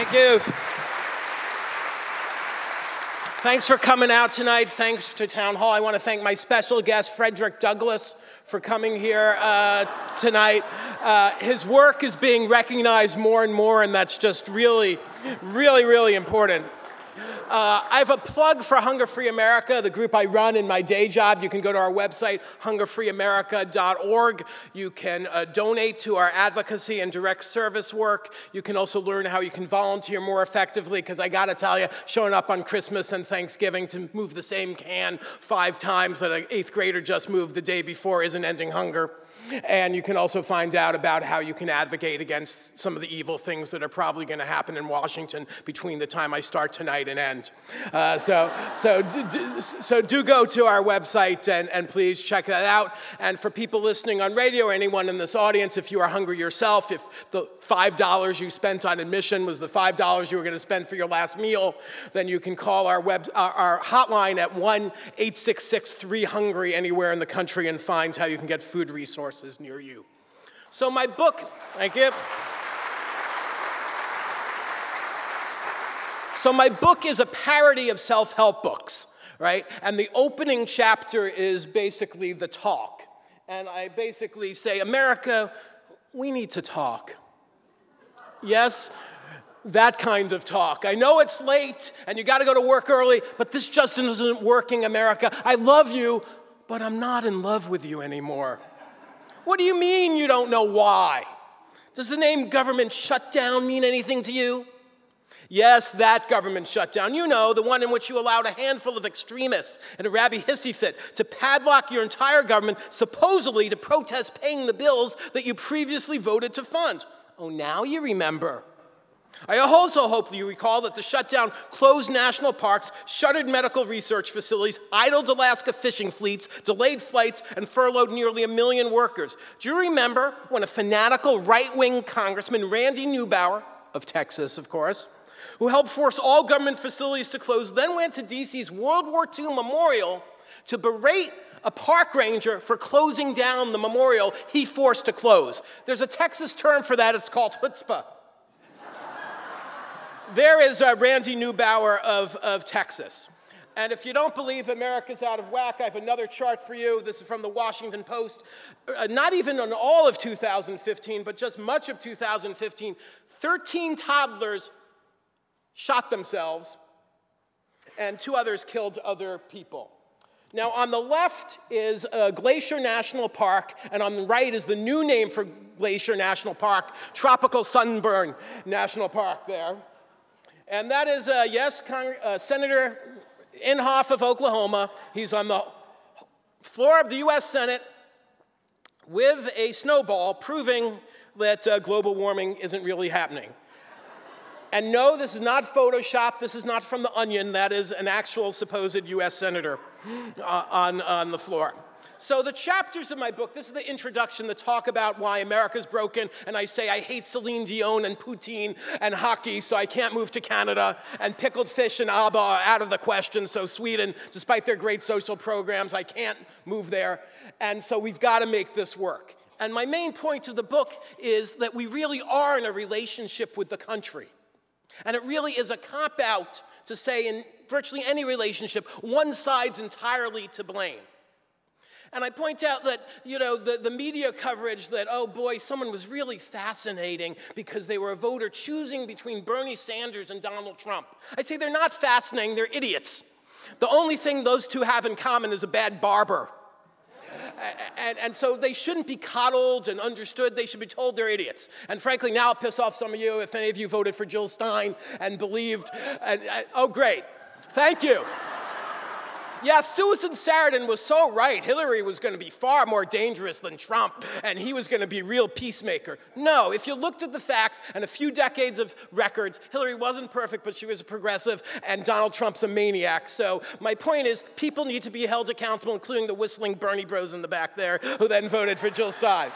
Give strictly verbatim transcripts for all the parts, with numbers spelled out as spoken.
Thank you. Thanks for coming out tonight. Thanks to Town Hall. I want to thank my special guest, Frederick Douglass, for coming here uh, tonight. Uh, his work is being recognized more and more, and that's just really, really, really important. Uh, I have a plug for Hunger Free America, the group I run in my day job. You can go to our website, hunger free america dot org. You can uh, donate to our advocacy and direct service work. You can also learn how you can volunteer more effectively, because I gotta tell you, showing up on Christmas and Thanksgiving to move the same can five times that an eighth grader just moved the day before isn't ending hunger. And you can also find out about how you can advocate against some of the evil things that are probably going to happen in Washington between the time I start tonight and end. Uh, so, so, do, so do go to our website and, and please check that out. And for people listening on radio or anyone in this audience, if you are hungry yourself, if the five dollars you spent on admission was the five dollars you were going to spend for your last meal, then you can call our, web, our, our hotline at one eight six six three hungry anywhere in the country and find how you can get food resources near you. So my book, thank you. So my book is a parody of self-help books, right? And the opening chapter is basically the talk. And I basically say, America, we need to talk. Yes, that kind of talk. I know it's late and you gotta go to work early, but this just isn't working, America. I love you, but I'm not in love with you anymore. What do you mean you don't know why? Does the name government shutdown mean anything to you? Yes, that government shutdown. You know, the one in which you allowed a handful of extremists and a rabby hissy fit to padlock your entire government, supposedly to protest paying the bills that you previously voted to fund. Oh, now you remember. I also hope that you recall that the shutdown closed national parks, shuttered medical research facilities, idled Alaska fishing fleets, delayed flights, and furloughed nearly a million workers. Do you remember when a fanatical right-wing Congressman, Randy Neubauer, of Texas, of course, who helped force all government facilities to close, then went to D C's World War Two memorial to berate a park ranger for closing down the memorial he forced to close? There's a Texas term for that. It's called chutzpah. There is uh, Randy Neubauer of, of Texas. And if you don't believe America's out of whack, I have another chart for you. This is from the Washington Post. Uh, not even on all of two thousand fifteen, but just much of two thousand fifteen, thirteen toddlers shot themselves, and two others killed other people. Now, on the left is uh, Glacier National Park, and on the right is the new name for Glacier National Park, Tropical Sunburn National Park there. And that is, uh, yes, Cong uh, Senator Inhofe of Oklahoma. He's on the floor of the U S Senate with a snowball proving that uh, global warming isn't really happening. And no, this is not Photoshop. This is not from The Onion. That is an actual supposed U S senator uh, on, on the floor. So the chapters of my book, this is the introduction that talk about why America's broken, and I say I hate Celine Dion and poutine and hockey, so I can't move to Canada, and pickled fish and ABBA are out of the question, so Sweden, despite their great social programs, I can't move there, and so we've got to make this work. And my main point of the book is that we really are in a relationship with the country, and it really is a cop-out to say in virtually any relationship, one side's entirely to blame. And I point out that, you know, the, the media coverage that, oh boy, someone was really fascinating because they were a voter choosing between Bernie Sanders and Donald Trump. I say they're not fascinating, they're idiots. The only thing those two have in common is a bad barber. And, and so they shouldn't be coddled and understood. They should be told they're idiots. And frankly, now I'll piss off some of you if any of you voted for Jill Stein and believed, and, and, oh great, thank you. Yeah, Susan Sarandon was so right. Hillary was going to be far more dangerous than Trump, and he was going to be a real peacemaker. No, if you looked at the facts and a few decades of records, Hillary wasn't perfect, but she was a progressive, and Donald Trump's a maniac. So my point is, people need to be held accountable, including the whistling Bernie bros in the back there, who then voted for Jill Stein.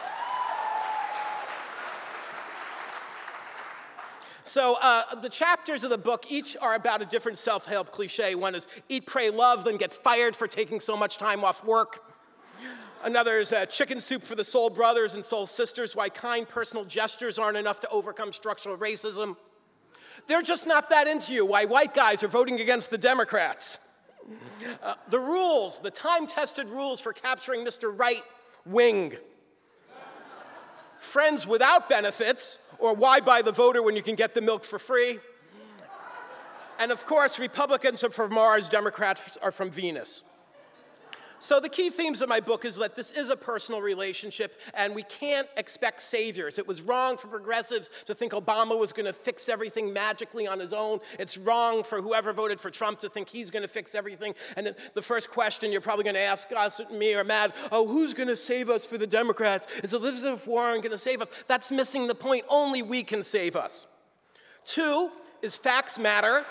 So uh, the chapters of the book each are about a different self-help cliche. One is eat, pray, love, then get fired for taking so much time off work. Another is uh, chicken soup for the soul brothers and soul sisters, why kind personal gestures aren't enough to overcome structural racism. They're just not that into you, why white guys are voting against the Democrats. Uh, the rules, the time-tested rules for capturing Mister Right Wing. Friends without benefits, or why buy the voter when you can get the milk for free? And of course, Republicans are from Mars, Democrats are from Venus. So the key themes of my book is that this is a personal relationship, and we can't expect saviors. It was wrong for progressives to think Obama was going to fix everything magically on his own. It's wrong for whoever voted for Trump to think he's going to fix everything. And the first question you're probably going to ask us, me or Matt, oh, who's going to save us for the Democrats? Is Elizabeth Warren going to save us? That's missing the point. Only we can save us. Two is facts matter.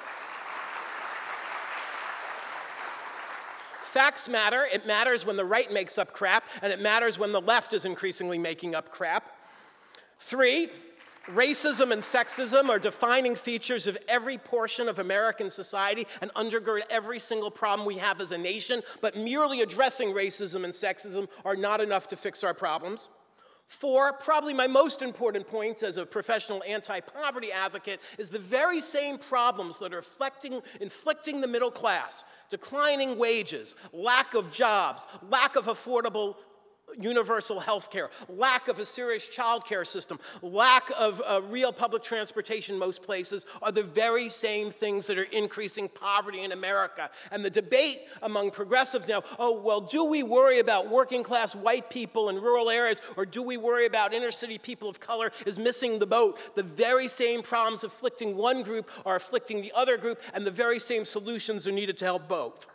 Facts matter. It matters when the right makes up crap, and it matters when the left is increasingly making up crap. Three, racism and sexism are defining features of every portion of American society and undergird every single problem we have as a nation, but merely addressing racism and sexism are not enough to fix our problems. Four, probably my most important point as a professional anti-poverty advocate, is the very same problems that are inflicting, inflicting the middle class, declining wages, lack of jobs, lack of affordable universal health care, lack of a serious child care system, lack of uh, real public transportation in most places are the very same things that are increasing poverty in America. And the debate among progressives now, oh, well, do we worry about working class white people in rural areas, or do we worry about inner city people of color, is missing the boat. The very same problems afflicting one group are afflicting the other group, and the very same solutions are needed to help both.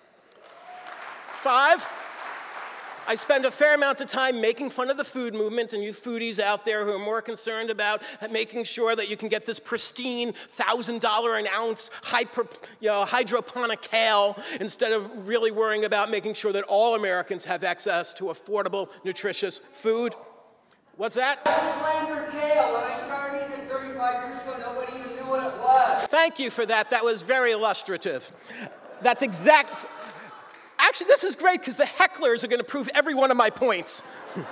Five, I spend a fair amount of time making fun of the food movement and you foodies out there who are more concerned about making sure that you can get this pristine one thousand dollars an ounce hyper, you know, hydroponic kale instead of really worrying about making sure that all Americans have access to affordable, nutritious food. What's that? I slander kale. When I started eating it thirty-five years ago, nobody even knew what it was. Thank you for that. That was very illustrative. That's exact. Actually, this is great because the hecklers are going to prove every one of my points.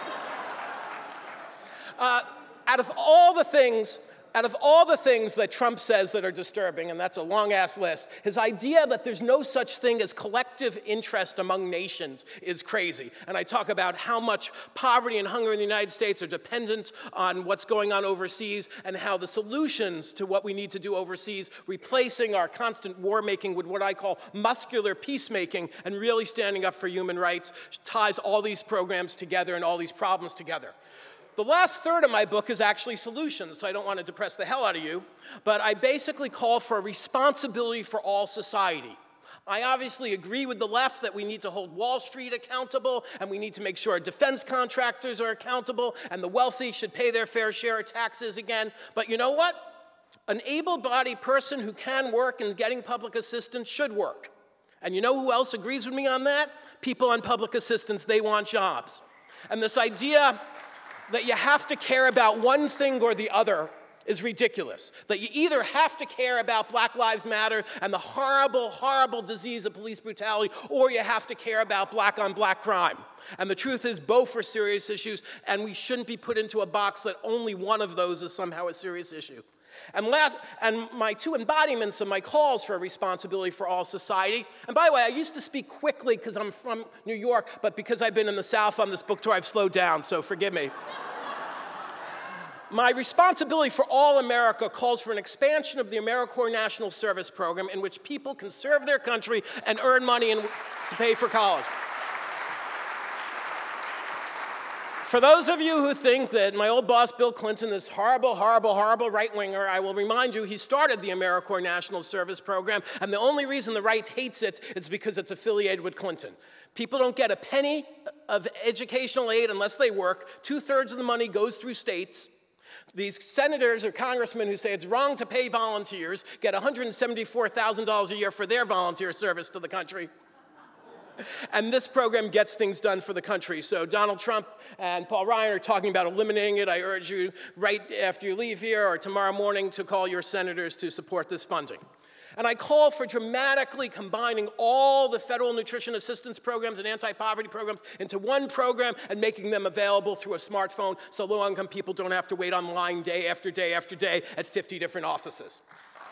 uh, out of all the things, out of all the things that Trump says that are disturbing, and that's a long-ass list, his idea that there's no such thing as collective interest among nations is crazy. And I talk about how much poverty and hunger in the United States are dependent on what's going on overseas, and how the solutions to what we need to do overseas, replacing our constant war-making with what I call muscular peacemaking and really standing up for human rights, ties all these programs together and all these problems together. The last third of my book is actually solutions, so I don't want to depress the hell out of you, but I basically call for a responsibility for all society. I obviously agree with the left that we need to hold Wall Street accountable, and we need to make sure our defense contractors are accountable, and the wealthy should pay their fair share of taxes again. But you know what? An able-bodied person who can work and is getting public assistance should work. And you know who else agrees with me on that? People on public assistance, they want jobs. And this idea that you have to care about one thing or the other is ridiculous. That you either have to care about Black Lives Matter and the horrible, horrible disease of police brutality, or you have to care about black-on-black crime. And the truth is, both are serious issues, and we shouldn't be put into a box that only one of those is somehow a serious issue. And, last, and my two embodiments of my calls for a responsibility for all society, and by the way, I used to speak quickly because I'm from New York, but because I've been in the South on this book tour, I've slowed down, so forgive me. My responsibility for all America calls for an expansion of the AmeriCorps National Service Program in which people can serve their country and earn money in, to pay for college. For those of you who think that my old boss, Bill Clinton, this horrible, horrible, horrible right-winger, I will remind you he started the AmeriCorps National Service Program, and the only reason the right hates it is because it's affiliated with Clinton. People don't get a penny of educational aid unless they work. Two-thirds of the money goes through states. These senators or congressmen who say it's wrong to pay volunteers get one hundred seventy-four thousand dollars a year for their volunteer service to the country. And this program gets things done for the country. So Donald Trump and Paul Ryan are talking about eliminating it. I urge you right after you leave here or tomorrow morning to call your senators to support this funding. And I call for dramatically combining all the federal nutrition assistance programs and anti-poverty programs into one program and making them available through a smartphone so low-income people don't have to wait online day after day after day at fifty different offices.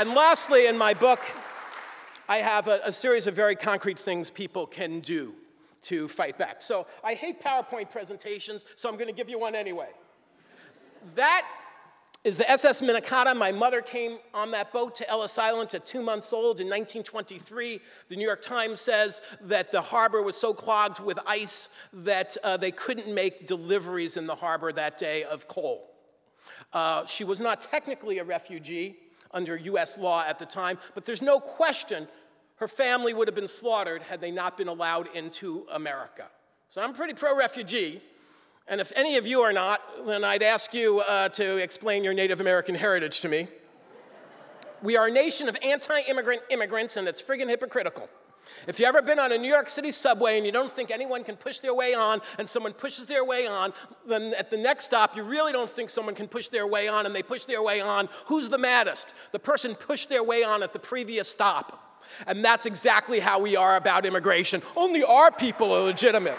And lastly, in my book, I have a, a series of very concrete things people can do to fight back. So I hate PowerPoint presentations, so I'm going to give you one anyway. That is the S S Minnetonka. My mother came on that boat to Ellis Island at two months old in nineteen twenty-three. The New York Times says that the harbor was so clogged with ice that uh, they couldn't make deliveries in the harbor that day of coal. Uh, she was not technically a refugee under U S law at the time, but there's no question her family would have been slaughtered had they not been allowed into America. So I'm pretty pro-refugee. And if any of you are not, then I'd ask you uh, to explain your Native American heritage to me. We are a nation of anti-immigrant immigrants, and it's friggin' hypocritical. If you've ever been on a New York City subway and you don't think anyone can push their way on, and someone pushes their way on, then at the next stop, you really don't think someone can push their way on, and they push their way on, who's the maddest? The person pushed their way on at the previous stop. And that's exactly how we are about immigration. Only our people are legitimate.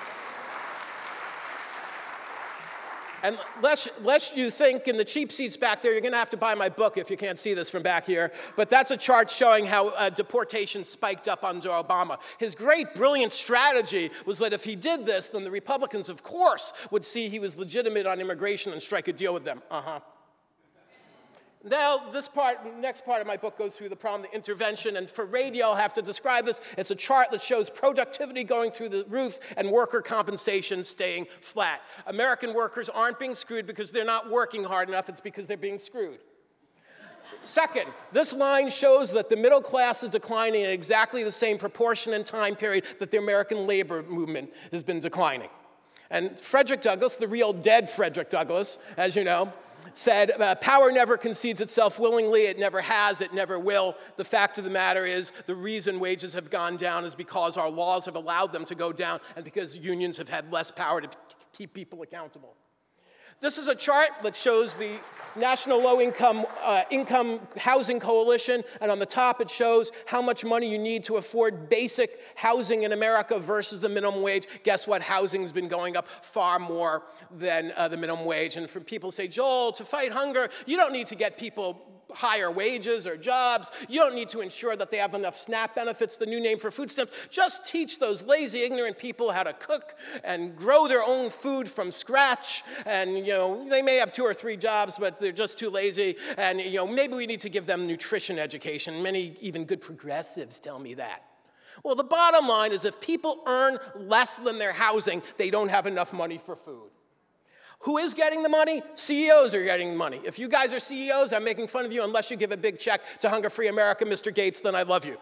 And lest, lest you think in the cheap seats back there, you're going to have to buy my book if you can't see this from back here. But that's a chart showing how uh, deportation spiked up under Obama. His great, brilliant strategy was that if he did this, then the Republicans, of course, would see he was legitimate on immigration and strike a deal with them. Uh-huh. Now, this part, next part of my book goes through the problem, the intervention, and for radio, I'll have to describe this. It's a chart that shows productivity going through the roof and worker compensation staying flat. American workers aren't being screwed because they're not working hard enough, it's because they're being screwed. Second, this line shows that the middle class is declining in exactly the same proportion and time period that the American labor movement has been declining. And Frederick Douglass, the real dead Frederick Douglass, as you know, said, uh, power never concedes itself willingly, it never has, it never will. The fact of the matter is the reason wages have gone down is because our laws have allowed them to go down and because unions have had less power to keep people accountable. This is a chart that shows the National Low-Income uh, Income Housing Coalition, and on the top it shows how much money you need to afford basic housing in America versus the minimum wage. Guess what? Housing's been going up far more than uh, the minimum wage. And for people say, Joel, to fight hunger, you don't need to get people higher wages or jobs. You don't need to ensure that they have enough SNAP benefits, the new name for food stamps. Just teach those lazy, ignorant people how to cook and grow their own food from scratch. And, you know, they may have two or three jobs, but they're just too lazy. And, you know, maybe we need to give them nutrition education. Many even good progressives tell me that. Well, the bottom line is if people earn less than their housing, they don't have enough money for food. Who is getting the money? C E Os are getting the money. If you guys are C E Os, I'm making fun of you unless you give a big check to Hunger Free America, Mister Gates, then I love you.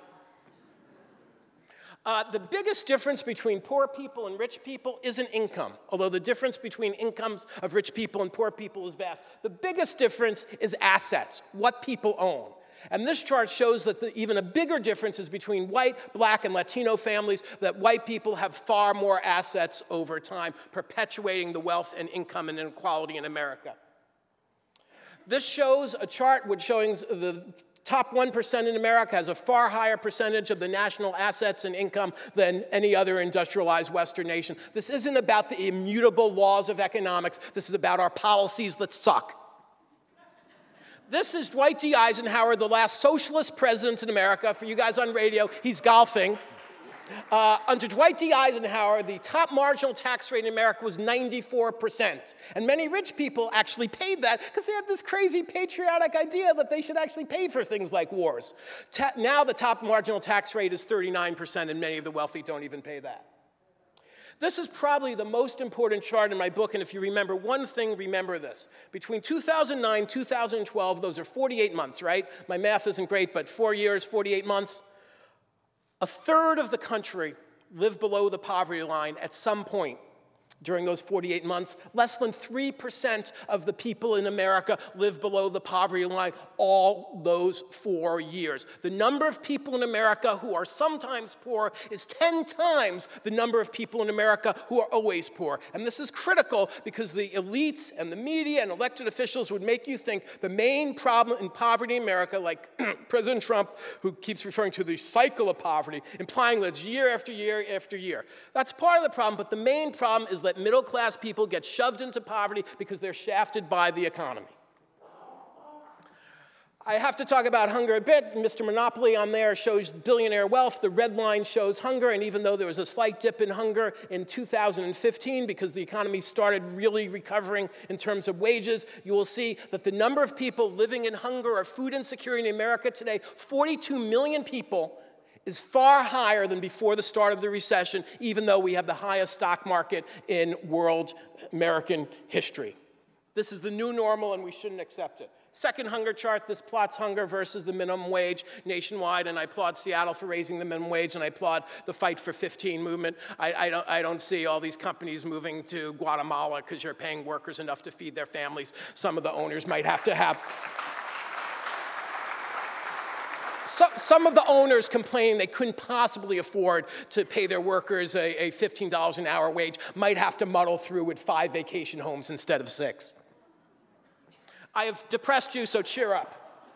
Uh, the biggest difference between poor people and rich people isn't income, although the difference between incomes of rich people and poor people is vast. The biggest difference is assets, what people own. And this chart shows that the, even a bigger difference is between white, black, and Latino families, that white people have far more assets over time, perpetuating the wealth and income and inequality in America. This shows a chart which showing the top one percent in America has a far higher percentage of the national assets and income than any other industrialized Western nation. This isn't about the immutable laws of economics. This is about our policies that suck. This is Dwight D. Eisenhower, the last socialist president in America. For you guys on radio, he's golfing. Uh, under Dwight D. Eisenhower, the top marginal tax rate in America was ninety-four percent. And many rich people actually paid that because they had this crazy patriotic idea that they should actually pay for things like wars. Ta- now the top marginal tax rate is thirty-nine percent, and many of the wealthy don't even pay that. This is probably the most important chart in my book, and if you remember one thing, remember this. Between two thousand nine and two thousand twelve, those are forty-eight months, right? My math isn't great, but four years, forty-eight months. A third of the country lived below the poverty line at some point during those forty-eight months. Less than three percent of the people in America live below the poverty line all those four years. The number of people in America who are sometimes poor is ten times the number of people in America who are always poor. And this is critical because the elites and the media and elected officials would make you think the main problem in poverty in America, like President Trump, who keeps referring to the cycle of poverty, implying that it's year after year after year. That's part of the problem, but the main problem is that middle-class people get shoved into poverty because they're shafted by the economy. I have to talk about hunger a bit. Mister Monopoly on there shows billionaire wealth. The red line shows hunger, and even though there was a slight dip in hunger in two thousand fifteen because the economy started really recovering in terms of wages, you will see that the number of people living in hunger or food insecurity in America today, forty-two million people, is far higher than before the start of the recession, even though we have the highest stock market in world American history. This is the new normal, and we shouldn't accept it. Second hunger chart, this plots hunger versus the minimum wage nationwide, and I applaud Seattle for raising the minimum wage, and I applaud the Fight for fifteen movement. I, I, don't, I don't see all these companies moving to Guatemala because you're paying workers enough to feed their families. Some of the owners might have to have... So, some of the owners complaining they couldn't possibly afford to pay their workers a, a fifteen dollars an hour wage might have to muddle through with five vacation homes instead of six. I have depressed you, so cheer up.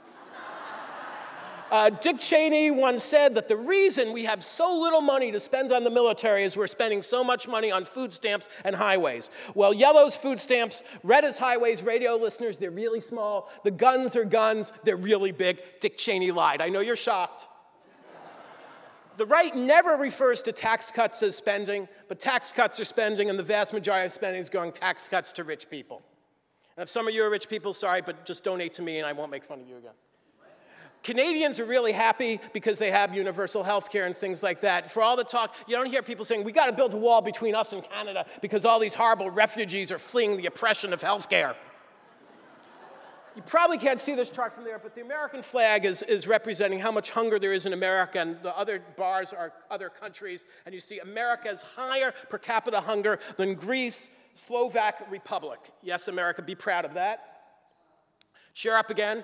Uh, Dick Cheney once said that the reason we have so little money to spend on the military is we're spending so much money on food stamps and highways. Well, yellow's food stamps, red is highways, radio listeners, they're really small. The guns are guns, they're really big. Dick Cheney lied. I know you're shocked. The right never refers to tax cuts as spending, but tax cuts are spending, and the vast majority of spending is going tax cuts to rich people. And if some of you are rich people, sorry, but just donate to me and I won't make fun of you again. Canadians are really happy because they have universal health care and things like that. For all the talk, you don't hear people saying, we got to build a wall between us and Canada because all these horrible refugees are fleeing the oppression of health care. You probably can't see this chart from there, but the American flag is, is representing how much hunger there is in America, and the other bars are other countries, and you see America has higher per capita hunger than Greece, Slovak Republic. Yes, America, be proud of that. Cheer up again.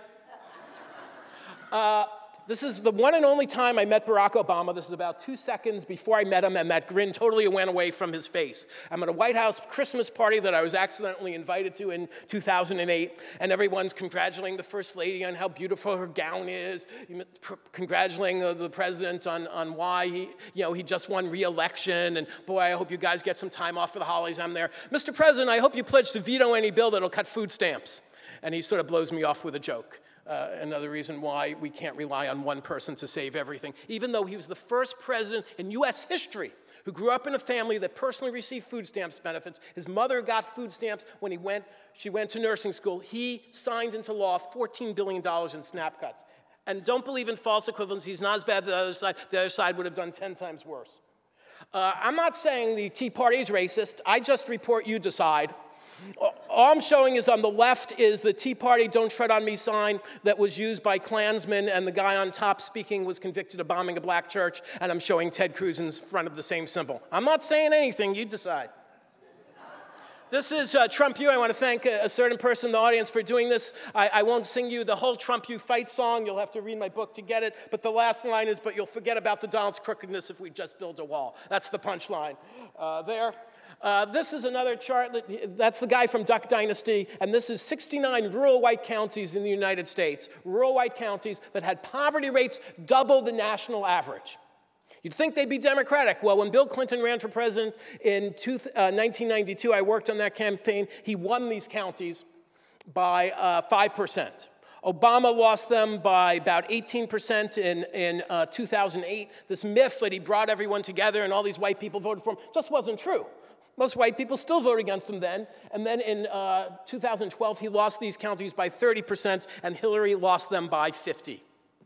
Uh, this is the one and only time I met Barack Obama. This is about two seconds before I met him, and that grin totally went away from his face. I'm at a White House Christmas party that I was accidentally invited to in two thousand eight, and everyone's congratulating the First Lady on how beautiful her gown is, congratulating the, the president on, on why he, you know, he just won re-election, and boy, I hope you guys get some time off for the holidays. I'm there. Mister President, I hope you pledge to veto any bill that'll cut food stamps. And he sort of blows me off with a joke. Uh, another reason why we can't rely on one person to save everything, even though he was the first president in U S history who grew up in a family that personally received food stamps benefits. His mother got food stamps when he went, she went to nursing school. He signed into law fourteen billion dollars in SNAP cuts. And don't believe in false equivalency. He's not as bad as the other side. The other side would have done ten times worse. Uh, I'm not saying the Tea Party is racist. I just report, you decide. All I'm showing is on the left is the Tea Party Don't Tread on Me sign that was used by Klansmen, and the guy on top speaking was convicted of bombing a black church, and I'm showing Ted Cruz in front of the same symbol. I'm not saying anything, you decide. This is uh, Trump You. I want to thank a, a certain person in the audience for doing this. I, I won't sing you the whole Trump You fight song. You'll have to read my book to get it. But the last line is, but you'll forget about the Donald's crookedness if we just build a wall. That's the punchline uh, there. Uh, this is another chart. That, that's the guy from Duck Dynasty. And this is sixty-nine rural white counties in the United States. Rural white counties that had poverty rates double the national average. You'd think they'd be Democratic. Well, when Bill Clinton ran for president in two, uh, nineteen ninety-two, I worked on that campaign. He won these counties by uh, five percent. Obama lost them by about eighteen percent in, in uh, two thousand eight. This myth that he brought everyone together and all these white people voted for him just wasn't true. Most white people still voted against him then. And then in uh, two thousand twelve, he lost these counties by thirty percent, and Hillary lost them by fifty.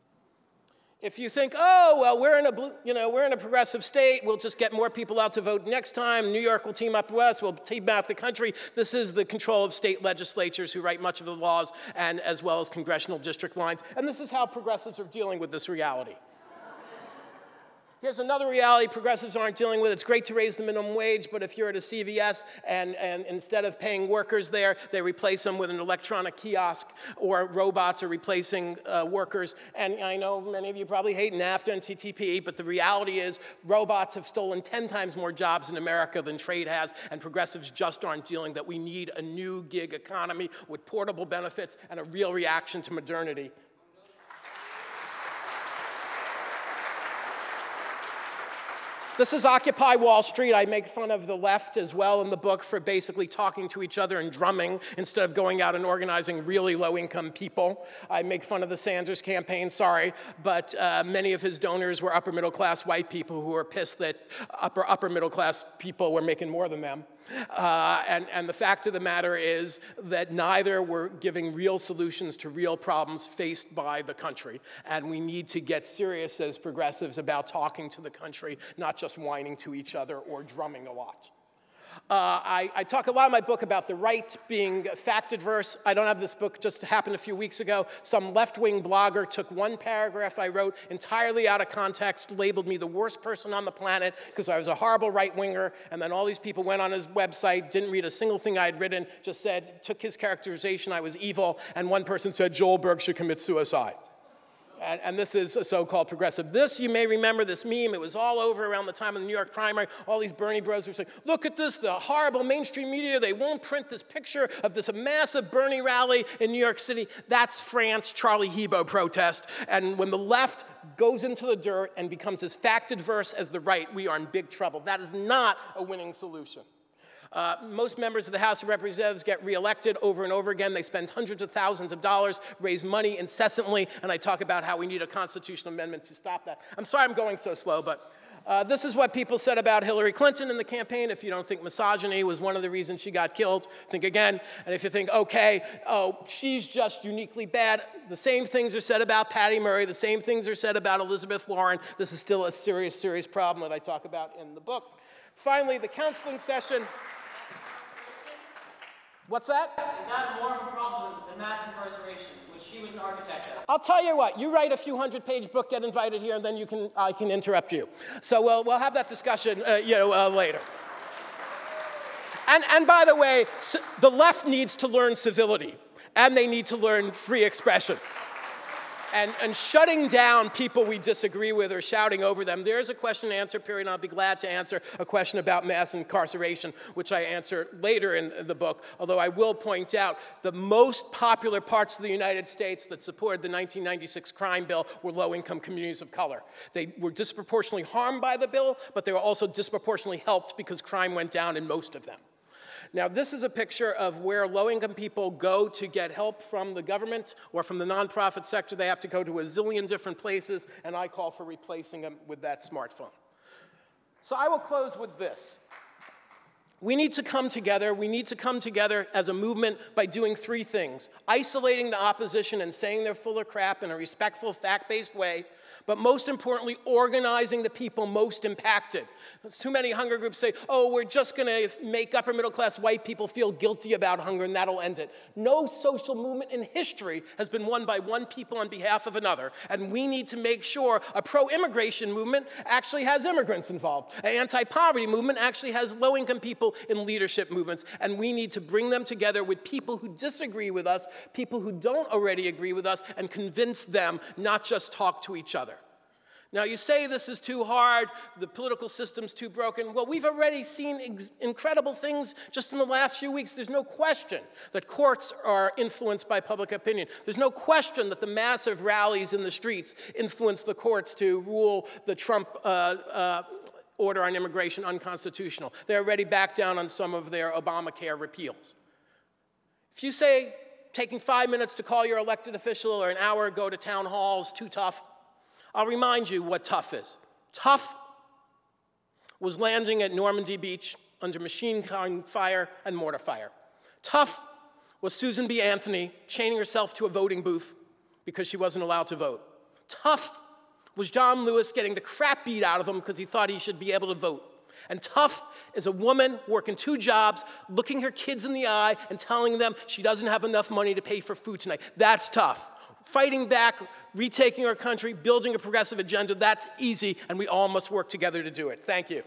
If you think, oh, well, we're in a, blue, you know, we're in a progressive state, we'll just get more people out to vote next time, New York will team up with us, we'll team out the country. This is the control of state legislatures who write much of the laws, and as well as congressional district lines. And this is how progressives are dealing with this reality. Here's another reality progressives aren't dealing with. It's great to raise the minimum wage, but if you're at a C V S and, and instead of paying workers there, they replace them with an electronic kiosk, or robots are replacing uh, workers. And I know many of you probably hate NAFTA and T T P, but the reality is robots have stolen ten times more jobs in America than trade has, and progressives just aren't dealing that we need a new gig economy with portable benefits and a real reaction to modernity. This is Occupy Wall Street. I make fun of the left as well in the book for basically talking to each other and drumming instead of going out and organizing really low-income people. I make fun of the Sanders campaign, sorry, but uh, many of his donors were upper-middle-class white people who were pissed that upper, upper-middle-class people were making more than them. Uh, and, and the fact of the matter is that neither were giving real solutions to real problems faced by the country. And we need to get serious as progressives about talking to the country, not just whining to each other or drumming a lot. Uh, I, I talk a lot in my book about the right being fact-adverse. I don't have this book, just happened a few weeks ago. Some left-wing blogger took one paragraph I wrote entirely out of context, labeled me the worst person on the planet because I was a horrible right-winger, and then all these people went on his website, didn't read a single thing I had written, just said, took his characterization I was evil, and one person said Joel Berg should commit suicide. And, and this is a so-called progressive. This, you may remember this meme. It was all over around the time of the New York primary. All these Bernie bros were saying, look at this, the horrible mainstream media. They won't print this picture of this massive Bernie rally in New York City. That's France Charlie Hebdo protest. And when the left goes into the dirt and becomes as fact-adverse as the right, we are in big trouble. That is not a winning solution. Uh, most members of the House of Representatives get reelected over and over again. They spend hundreds of thousands of dollars, raise money incessantly, and I talk about how we need a constitutional amendment to stop that. I'm sorry I'm going so slow, but uh, this is what people said about Hillary Clinton in the campaign. If you don't think misogyny was one of the reasons she got killed, think again. And if you think, okay, oh, she's just uniquely bad, the same things are said about Patty Murray, the same things are said about Elizabeth Warren. This is still a serious, serious problem that I talk about in the book. Finally, the counseling session. What's that? Is that more of a problem than mass incarceration, which she was an architect of? I'll tell you what, you write a few hundred page book, get invited here, and then you can, I can interrupt you. So we'll, we'll have that discussion uh, you know, uh, later. And, and by the way, the left needs to learn civility, and they need to learn free expression. And, and shutting down people we disagree with or shouting over them. There's a question and answer period, and I'll be glad to answer a question about mass incarceration, which I answer later in the book, although I will point out the most popular parts of the United States that supported the nineteen ninety-six crime bill were low-income communities of color. They were disproportionately harmed by the bill, but they were also disproportionately helped because crime went down in most of them. Now, this is a picture of where low-income people go to get help from the government or from the nonprofit sector. They have to go to a zillion different places, and I call for replacing them with that smartphone. So I will close with this. We need to come together. We need to come together as a movement by doing three things. Isolating the opposition and saying they're full of crap in a respectful, fact-based way, but most importantly, organizing the people most impacted. Too many hunger groups say, oh, we're just going to make upper middle class white people feel guilty about hunger and that'll end it. No social movement in history has been won by one people on behalf of another, and we need to make sure a pro-immigration movement actually has immigrants involved. An anti-poverty movement actually has low-income people in leadership movements, and we need to bring them together with people who disagree with us, people who don't already agree with us, and convince them, not just talk to each other. Now, you say this is too hard, the political system's too broken. Well, we've already seen incredible things just in the last few weeks. There's no question that courts are influenced by public opinion. There's no question that the massive rallies in the streets influence the courts to rule the Trump uh, uh, order on immigration unconstitutional. They already backed down on some of their Obamacare repeals. If you say taking five minutes to call your elected official or an hour go to town hall is too tough, I'll remind you what tough is. Tough was landing at Normandy Beach under machine gun fire and mortar fire. Tough was Susan B. Anthony chaining herself to a voting booth because she wasn't allowed to vote. Tough was John Lewis getting the crap beat out of him because he thought he should be able to vote. And tough is a woman working two jobs, looking her kids in the eye and telling them she doesn't have enough money to pay for food tonight. That's tough. Fighting back, retaking our country, building a progressive agenda, that's easy, and we all must work together to do it. Thank you.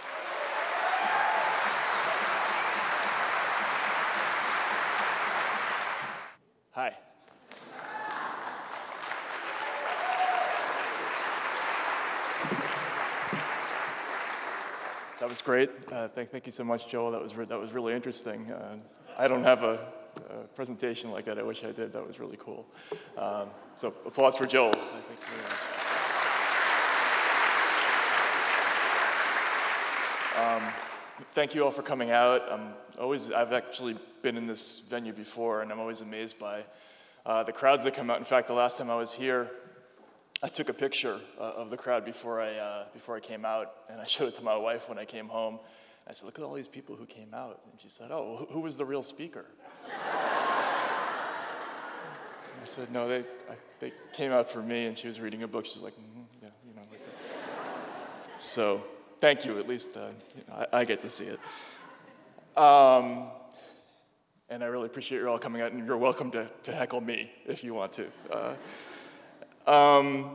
Hi. That was great. Uh, thank, thank you so much, Joel. That was, re that was really interesting. Uh, I don't have a A presentation like that. I wish I did. That was really cool. Um, so applause for Joel. Thank you very much. thank you all for coming out. I'm always, I've actually been in this venue before, and I'm always amazed by uh, the crowds that come out. In fact, the last time I was here, I took a picture uh, of the crowd before I, uh, before I came out, and I showed it to my wife when I came home. I said, look at all these people who came out. And she said, oh, who, who was the real speaker? I said, no, they, I, they came out for me, and she was reading a book. She's like, mm-hmm, yeah, you know, like that. So thank you, at least uh, you know, I, I get to see it. Um, and I really appreciate you all coming out, and you're welcome to, to heckle me if you want to. Uh, um,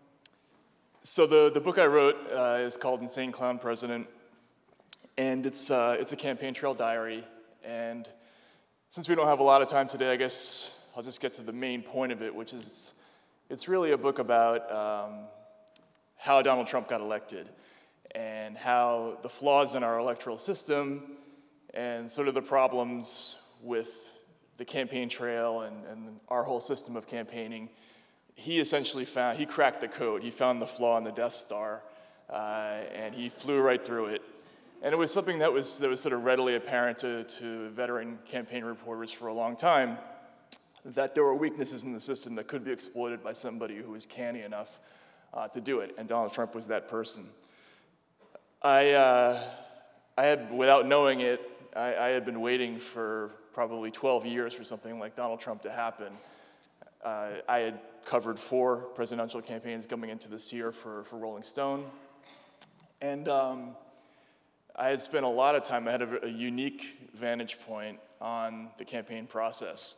so the, the book I wrote uh, is called Insane Clown President, and it's, uh, it's a campaign trail diary. And since we don't have a lot of time today, I guess I'll just get to the main point of it, which is it's really a book about um, how Donald Trump got elected and how the flaws in our electoral system and sort of the problems with the campaign trail and, and our whole system of campaigning. He essentially found, he cracked the code. He found the flaw in the Death Star, uh, and he flew right through it. And it was something that was, that was sort of readily apparent to, to veteran campaign reporters for a long time, that there were weaknesses in the system that could be exploited by somebody who was canny enough uh, to do it, and Donald Trump was that person. I, uh, I had, without knowing it, I, I had been waiting for probably twelve years for something like Donald Trump to happen. Uh, I had covered four presidential campaigns coming into this year for, for Rolling Stone, and um, I had spent a lot of time, I had a, a unique vantage point on the campaign process.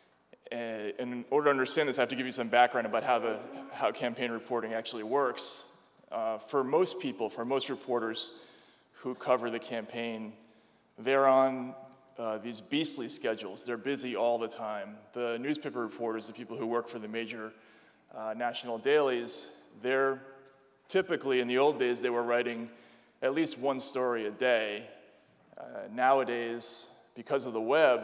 And in order to understand this, I have to give you some background about how, the, how campaign reporting actually works. Uh, for most people, for most reporters who cover the campaign, they're on uh, these beastly schedules. They're busy all the time. The newspaper reporters, the people who work for the major uh, national dailies, they're typically, in the old days, they were writing at least one story a day. Uh, nowadays, because of the web,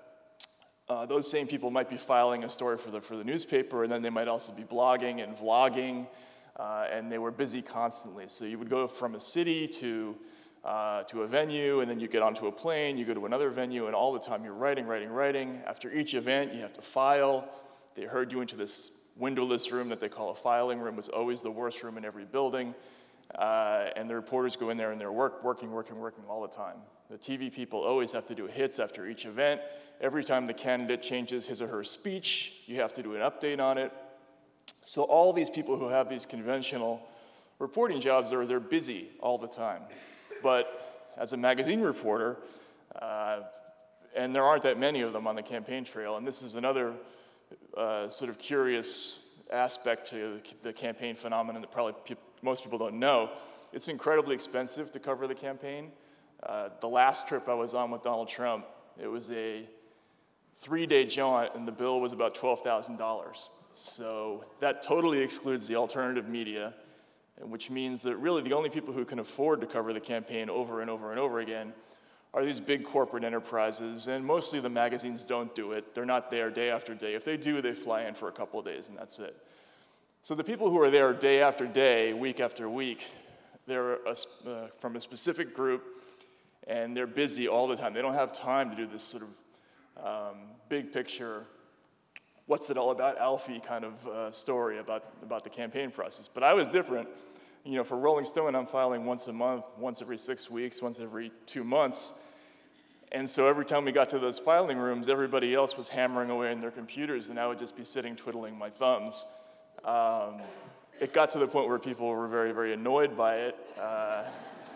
Uh, those same people might be filing a story for the, for the newspaper, and then they might also be blogging and vlogging, uh, and they were busy constantly. So you would go from a city to, uh, to a venue, and then you get onto a plane, you go to another venue, and all the time you're writing, writing, writing. After each event, you have to file. They herd you into this windowless room that they call a filing room. It's always the worst room in every building. Uh, and the reporters go in there and they're work, working, working, working all the time. The T V people always have to do hits after each event. Every time the candidate changes his or her speech, you have to do an update on it. So all these people who have these conventional reporting jobs, are they're busy all the time. But as a magazine reporter, uh, and there aren't that many of them on the campaign trail, and this is another uh, sort of curious aspect to the campaign phenomenon that probably pe most people don't know. It's incredibly expensive to cover the campaign. Uh, the last trip I was on with Donald Trump, it was a three-day jaunt, and the bill was about twelve thousand dollars. So that totally excludes the alternative media, which means that really the only people who can afford to cover the campaign over and over and over again are these big corporate enterprises, and mostly the magazines don't do it. They're not there day after day. If they do, they fly in for a couple of days, and that's it. So the people who are there day after day, week after week, they're a, uh, from a specific group, and they're busy all the time. They don't have time to do this sort of um, big picture, what's it all about, Alfie kind of uh, story about, about the campaign process. But I was different. You know, for Rolling Stone, I'm filing once a month, once every six weeks, once every two months. And so every time we got to those filing rooms, everybody else was hammering away on their computers, and I would just be sitting twiddling my thumbs. Um, it got to the point where people were very, very annoyed by it. Uh,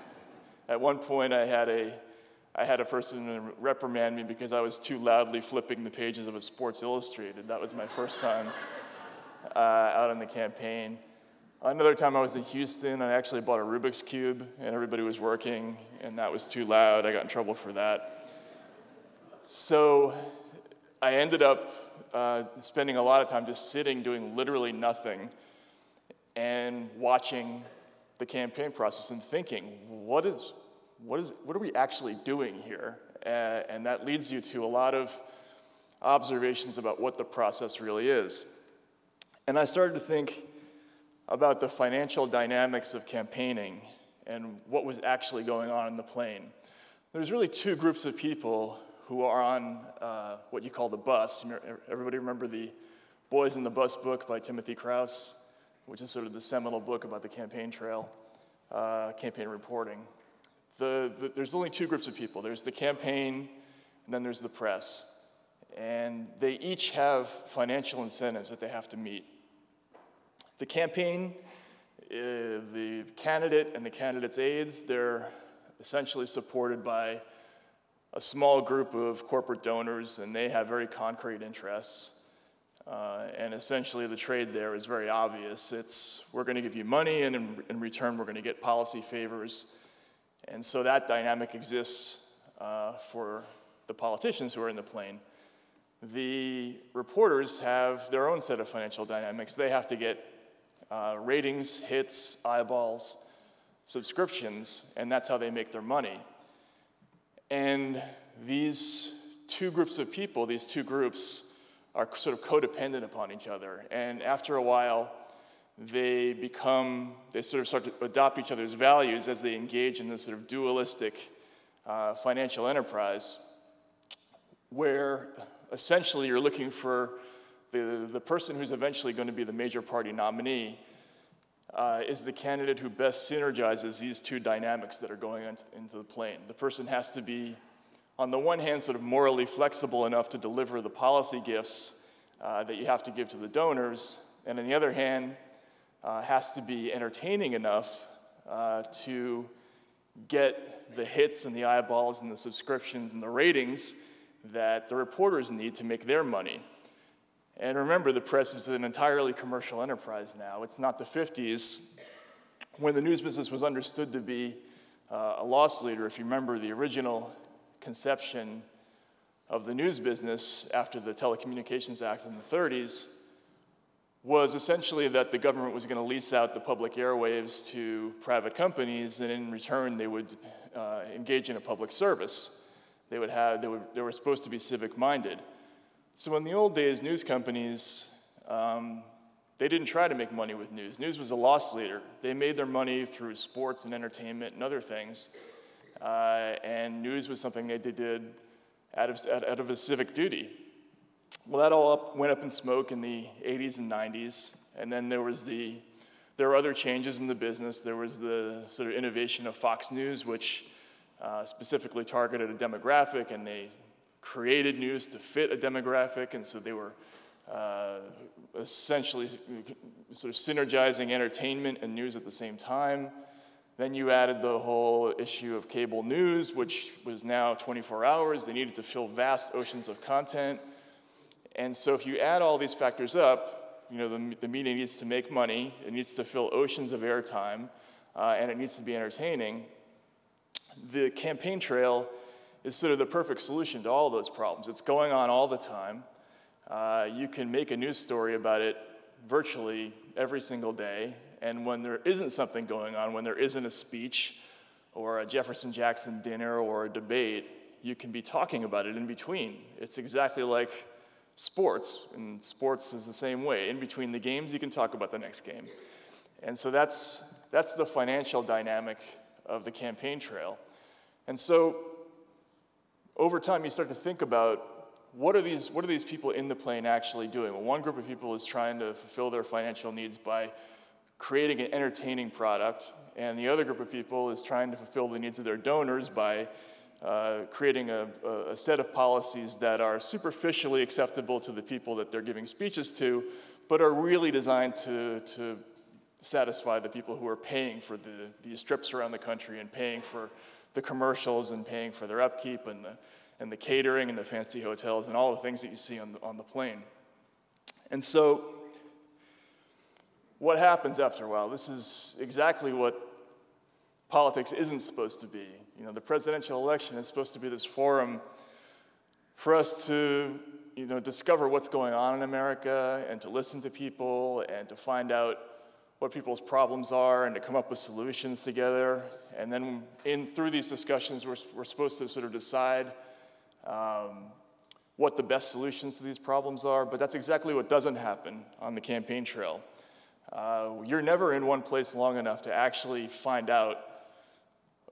at one point, I had a, I had a person reprimand me because I was too loudly flipping the pages of a Sports Illustrated. That was my first time uh, out on the campaign. Another time I was in Houston, I actually bought a Rubik's Cube, and everybody was working, and that was too loud. I got in trouble for that. So I ended up uh, spending a lot of time just sitting, doing literally nothing, and watching the campaign process and thinking, what is, what is, what are we actually doing here? Uh, and that leads you to a lot of observations about what the process really is. And I started to think about the financial dynamics of campaigning and what was actually going on in the plane. there's really two groups of people who are on uh, what you call the bus. Everybody remember the Boys in the Bus book by Timothy Krause, which is sort of the seminal book about the campaign trail, uh, campaign reporting. The, the, there's only two groups of people. There's the campaign, and then there's the press. And they each have financial incentives that they have to meet. The campaign, uh, the candidate and the candidate's aides, they're essentially supported by a small group of corporate donors, and they have very concrete interests. Uh, and essentially the trade there is very obvious. It's, we're going to give you money, and in, in return we're going to get policy favors. And so that dynamic exists uh, for the politicians who are in the plane. The reporters have their own set of financial dynamics. They have to get uh, ratings, hits, eyeballs, subscriptions, and that's how they make their money. And these two groups of people, these two groups, are sort of codependent upon each other. And after a while, they become, they sort of start to adopt each other's values as they engage in this sort of dualistic uh, financial enterprise, where essentially you're looking for the, the person who's eventually going to be the major party nominee uh, is the candidate who best synergizes these two dynamics that are going into, into the plane. The person has to be, on the one hand, sort of morally flexible enough to deliver the policy gifts uh, that you have to give to the donors, and on the other hand, uh, has to be entertaining enough uh, to get the hits and the eyeballs and the subscriptions and the ratings that the reporters need to make their money. And remember, the press is an entirely commercial enterprise now. It's not the fifties, when the news business was understood to be uh, a loss leader. If you remember, the original conception of the news business after the Telecommunications Act in the thirties was essentially that the government was going to lease out the public airwaves to private companies, and in return they would uh, engage in a public service. They would have, they, would, they were supposed to be civic-minded. So in the old days, news companies, um, they didn't try to make money with news. News was a loss leader. They made their money through sports and entertainment and other things. Uh, and news was something that they did out of, out of a civic duty. Well, that all up, went up in smoke in the eighties and nineties. And then there was the, there were other changes in the business. There was the sort of innovation of Fox News, which uh, specifically targeted a demographic, and they created news to fit a demographic, and so they were uh, essentially sort of synergizing entertainment and news at the same time. Then you added the whole issue of cable news, which was now twenty-four hours. They needed to fill vast oceans of content. And so if you add all these factors up, you know, the, the media needs to make money, it needs to fill oceans of airtime, uh, and it needs to be entertaining. The campaign trail is sort of the perfect solution to all those problems. It's going on all the time. Uh, you can make a news story about it virtually every single day, and when there isn't something going on, when there isn't a speech or a Jefferson Jackson dinner or a debate, you can be talking about it in between. It's exactly like sports, and sports is the same way. In between the games, you can talk about the next game. And so that's, that's the financial dynamic of the campaign trail. And so over time, you start to think about what are these, what are these people in the plane actually doing? Well, one group of people is trying to fulfill their financial needs by creating an entertaining product, and the other group of people is trying to fulfill the needs of their donors by uh, creating a, a set of policies that are superficially acceptable to the people that they're giving speeches to, but are really designed to, to satisfy the people who are paying for the, these trips around the country and paying for the commercials and paying for their upkeep and the, and the catering and the fancy hotels and all the things that you see on the, on the plane. And so what happens after a while? This is exactly what politics isn't supposed to be. You know, the presidential election is supposed to be this forum for us to, you know, discover what's going on in America and to listen to people and to find out what people's problems are and to come up with solutions together. And then in through these discussions, we're, we're supposed to sort of decide um, what the best solutions to these problems are, but that's exactly what doesn't happen on the campaign trail. Uh, you're never in one place long enough to actually find out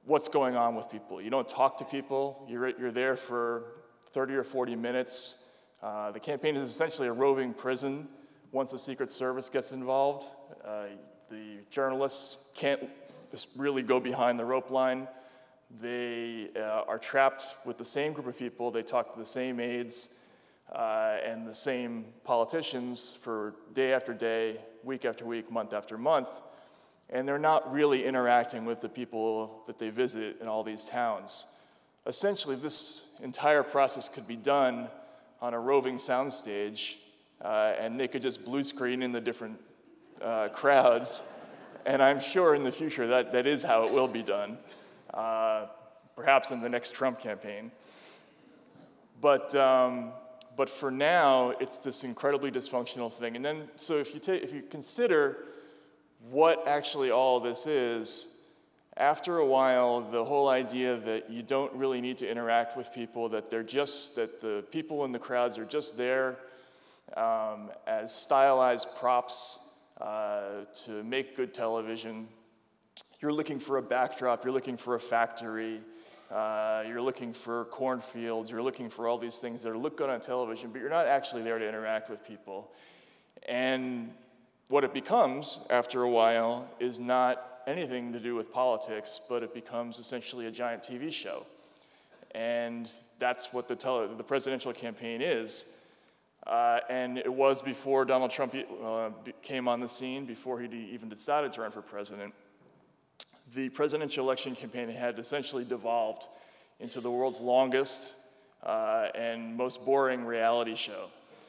what's going on with people. You don't talk to people. You're, you're there for thirty or forty minutes. Uh, the campaign is essentially a roving prison once the Secret Service gets involved. Uh, the journalists can't just really go behind the rope line. They uh, are trapped with the same group of people. They talk to the same aides uh, and the same politicians for day after day, week after week, month after month. And they're not really interacting with the people that they visit in all these towns. Essentially, this entire process could be done on a roving soundstage, uh, and they could just blue screen in the different uh, crowds. And I'm sure in the future that that is how it will be done, uh, perhaps in the next Trump campaign. But um, but for now, it's this incredibly dysfunctional thing. And then, so if you take, if you consider what actually all this is, after a while, the whole idea that you don't really need to interact with people, that they're just, that the people in the crowds are just there um, as stylized props uh, to make good television. You're looking for a backdrop, you're looking for a factory, uh, you're looking for cornfields, you're looking for all these things that look good on television, but you're not actually there to interact with people. And what it becomes, after a while, is not anything to do with politics, but it becomes essentially a giant T V show. And that's what the, tele the presidential campaign is. Uh, and it was before Donald Trump uh, came on the scene, before he even decided to run for president. The presidential election campaign had essentially devolved into the world's longest uh, and most boring reality show.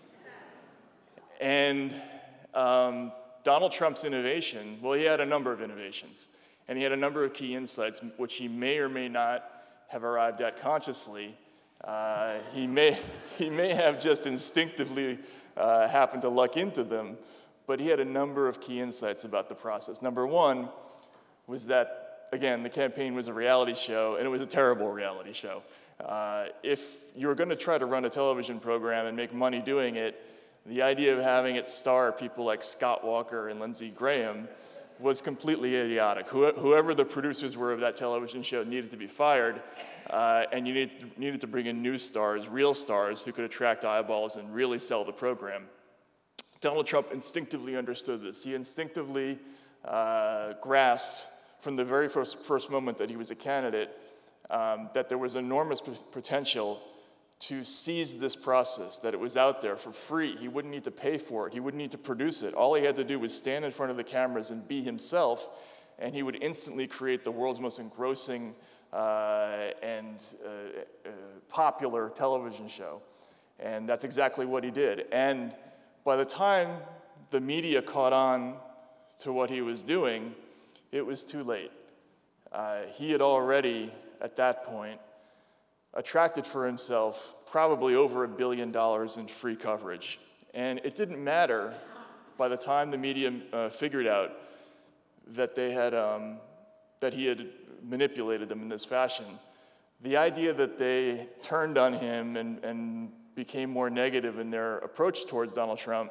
And um, Donald Trump's innovation, well, he had a number of innovations, and he had a number of key insights, which he may or may not have arrived at consciously. Uh, he, may, he may have just instinctively uh, happened to luck into them, but he had a number of key insights about the process. Number one was that, again, the campaign was a reality show, and it was a terrible reality show. Uh, if you were going to try to run a television program and make money doing it, the idea of having it star people like Scott Walker and Lindsey Graham was completely idiotic. Who, whoever the producers were of that television show needed to be fired, uh, and you needed to, needed to bring in new stars, real stars, who could attract eyeballs and really sell the program. Donald Trump instinctively understood this. He instinctively uh, grasped from the very first, first moment that he was a candidate um, that there was enormous potential to seize this process, that it was out there for free. He wouldn't need to pay for it. He wouldn't need to produce it. All he had to do was stand in front of the cameras and be himself, and he would instantly create the world's most engrossing uh, and uh, uh, popular television show. And that's exactly what he did. And by the time the media caught on to what he was doing, it was too late. Uh, he had already, at that point, attracted for himself probably over a billion dollars in free coverage. And it didn't matter by the time the media uh, figured out that they had, um, that he had manipulated them in this fashion. The idea that they turned on him and, and became more negative in their approach towards Donald Trump,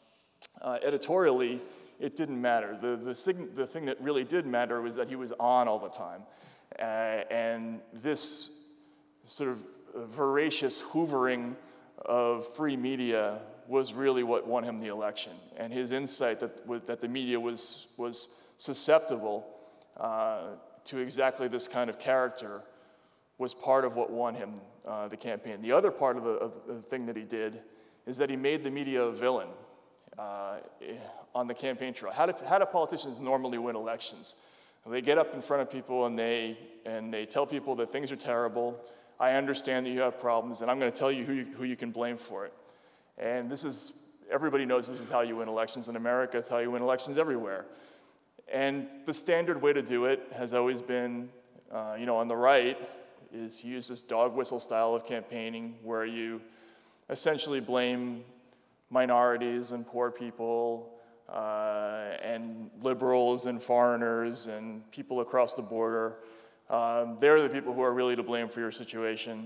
uh, editorially, it didn't matter. The, the, thing, the thing that really did matter was that he was on all the time. Uh, and this sort of voracious hoovering of free media was really what won him the election. And his insight that, that the media was, was susceptible uh, to exactly this kind of character was part of what won him uh, the campaign. The other part of the, of the thing that he did is that he made the media a villain uh, on the campaign trail. How do, how do politicians normally win elections? They get up in front of people and they, and they tell people that things are terrible. I understand that you have problems, and I'm going to tell you who, you who you can blame for it. And this is, everybody knows this is how you win elections in America. It's how you win elections everywhere. And the standard way to do it has always been, uh, you know, on the right, is use this dog whistle style of campaigning where you essentially blame minorities and poor people uh, and liberals and foreigners and people across the border. Um, they're the people who are really to blame for your situation,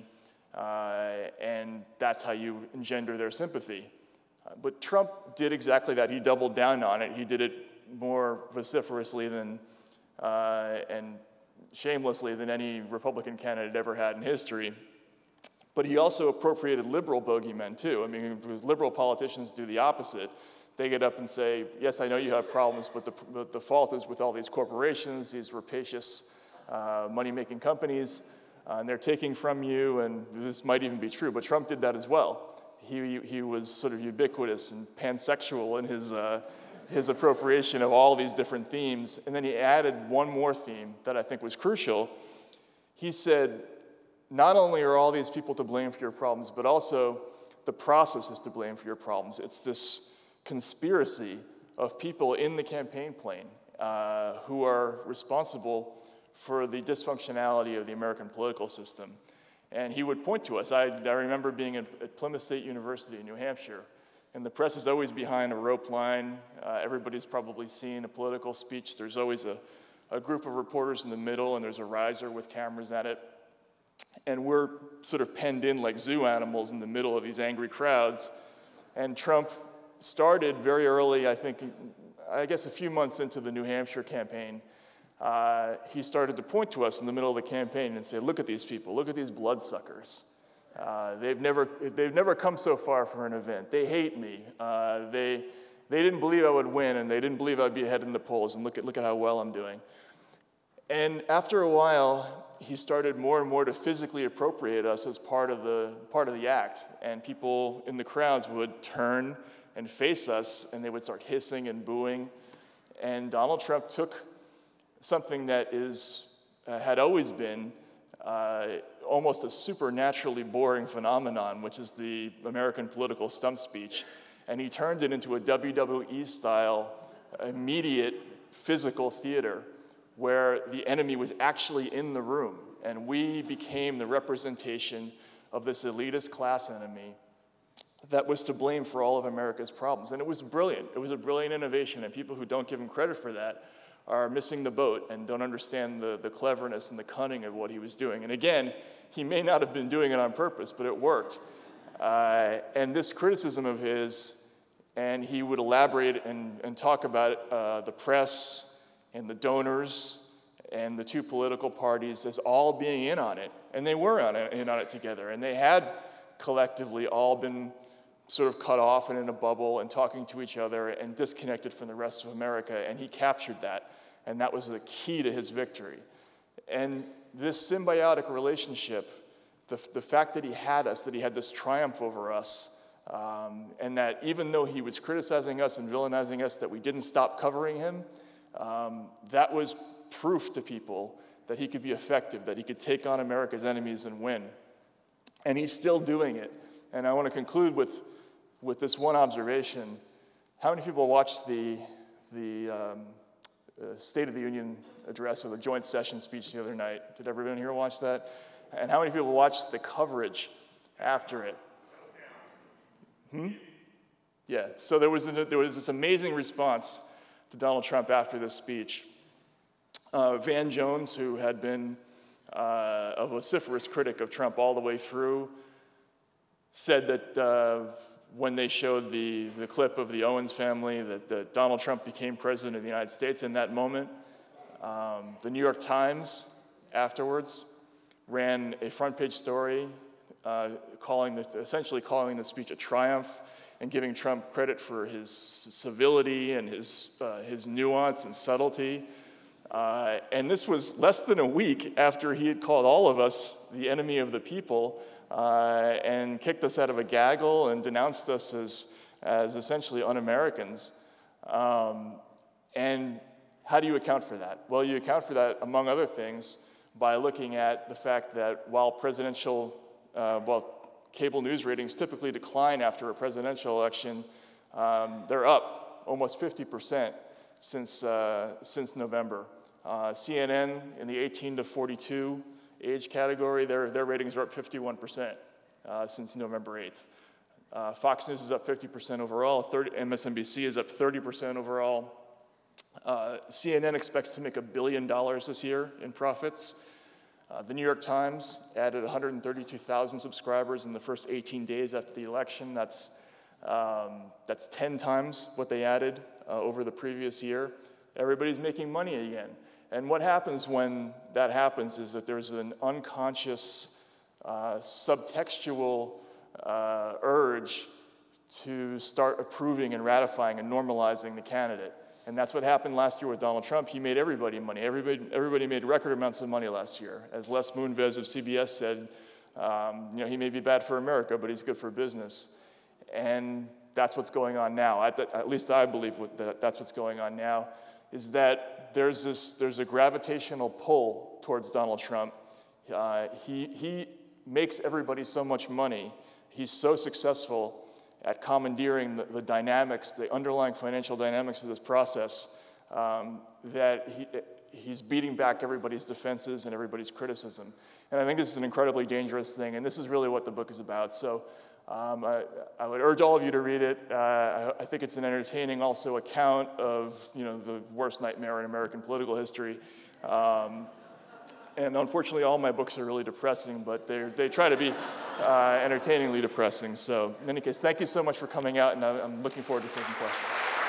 uh, and that's how you engender their sympathy. Uh, but Trump did exactly that. He doubled down on it. He did it more vociferously than, uh, and shamelessly than any Republican candidate ever had in history. But he also appropriated liberal bogeymen too. I mean, liberal politicians do the opposite. They get up and say, yes, I know you have problems, but the, but the fault is with all these corporations, these rapacious uh, money-making companies, uh, and they're taking from you, and this might even be true, but Trump did that as well. He, he was sort of ubiquitous and pansexual in his, uh, his appropriation of all these different themes, and then he added one more theme that I think was crucial. He said, not only are all these people to blame for your problems, but also the process is to blame for your problems. It's this conspiracy of people in the campaign plane uh, who are responsible for the dysfunctionality of the American political system. And he would point to us. I, I remember being at, at Plymouth State University in New Hampshire, and the press is always behind a rope line. Uh, everybody's probably seen a political speech. There's always a, a group of reporters in the middle, and there's a riser with cameras at it. And we're sort of penned in like zoo animals in the middle of these angry crowds. And Trump started very early, I think, I guess a few months into the New Hampshire campaign, uh, he started to point to us in the middle of the campaign and say, look at these people, look at these bloodsuckers. Uh, they've never, they've never come so far for an event. They hate me. Uh, they, they didn't believe I would win, and they didn't believe I'd be ahead in the polls, and look at, look at how well I'm doing. And after a while, he started more and more to physically appropriate us as part of the, part of the act, and people in the crowds would turn and face us, and they would start hissing and booing. And Donald Trump took something that is, uh, had always been uh, almost a supernaturally boring phenomenon, which is the American political stump speech, and he turned it into a W W E-style, immediate physical theater where the enemy was actually in the room, and we became the representation of this elitist class enemy that was to blame for all of America's problems. And it was brilliant. It was a brilliant innovation, and people who don't give him credit for that are missing the boat and don't understand the, the cleverness and the cunning of what he was doing. And again, he may not have been doing it on purpose, but it worked. Uh, and this criticism of his, and he would elaborate and, and talk about uh, the press and the donors and the two political parties as all being in on it. And they were on it, in on it together. And they had collectively all been sort of cut off and in a bubble and talking to each other and disconnected from the rest of America, and he captured that, and that was the key to his victory. And this symbiotic relationship, the, the fact that he had us, that he had this triumph over us, um, and that even though he was criticizing us and villainizing us, that we didn't stop covering him, um, that was proof to people that he could be effective, that he could take on America's enemies and win. And he's still doing it. And I want to conclude with with this one observation. How many people watched the, the um, uh, State of the Union address or the joint session speech the other night? Did everyone here watch that? And how many people watched the coverage after it? Hmm? Yeah, so there was, a, there was this amazing response to Donald Trump after this speech. Uh, Van Jones, who had been uh, a vociferous critic of Trump all the way through, said that uh, when they showed the, the clip of the Owens family, that, that Donald Trump became president of the United States in that moment. Um, the New York Times afterwards ran a front page story uh, calling the, essentially calling the speech a triumph and giving Trump credit for his civility and his, uh, his nuance and subtlety. Uh, and this was less than a week after he had called all of us the enemy of the people, Uh, and kicked us out of a gaggle and denounced us as, as essentially un-Americans. Um, and how do you account for that? Well, you account for that, among other things, by looking at the fact that while presidential, uh, while cable news ratings typically decline after a presidential election, um, they're up almost fifty percent since, uh, since November. Uh, C N N in the eighteen to forty-two age category, their, their ratings are up fifty-one percent uh, since November eighth. Uh, Fox News is up fifty percent overall, thirty, M S N B C is up thirty percent overall. Uh, C N N expects to make a billion dollars this year in profits. Uh, the New York Times added one hundred thirty-two thousand subscribers in the first eighteen days after the election. That's, um, that's ten times what they added uh, over the previous year. Everybody's making money again. And what happens when that happens is that there's an unconscious, uh, subtextual uh, urge to start approving and ratifying and normalizing the candidate. And that's what happened last year with Donald Trump. He made everybody money. Everybody, everybody made record amounts of money last year. As Les Moonves of C B S said, um, you know, he may be bad for America, but he's good for business. And that's what's going on now. At, the, at least I believe that that's what's going on now, is that there's, this, there's a gravitational pull towards Donald Trump. Uh, he, he makes everybody so much money. He's so successful at commandeering the, the dynamics, the underlying financial dynamics of this process, um, that he, he's beating back everybody's defenses and everybody's criticism. And I think this is an incredibly dangerous thing, and this is really what the book is about. So um, I, I would urge all of you to read it. Uh, I, I think it's an entertaining also account of, you know, the worst nightmare in American political history. Um, And unfortunately, all my books are really depressing, but they try to be uh, entertainingly depressing. So in any case, thank you so much for coming out, and I'm looking forward to taking questions.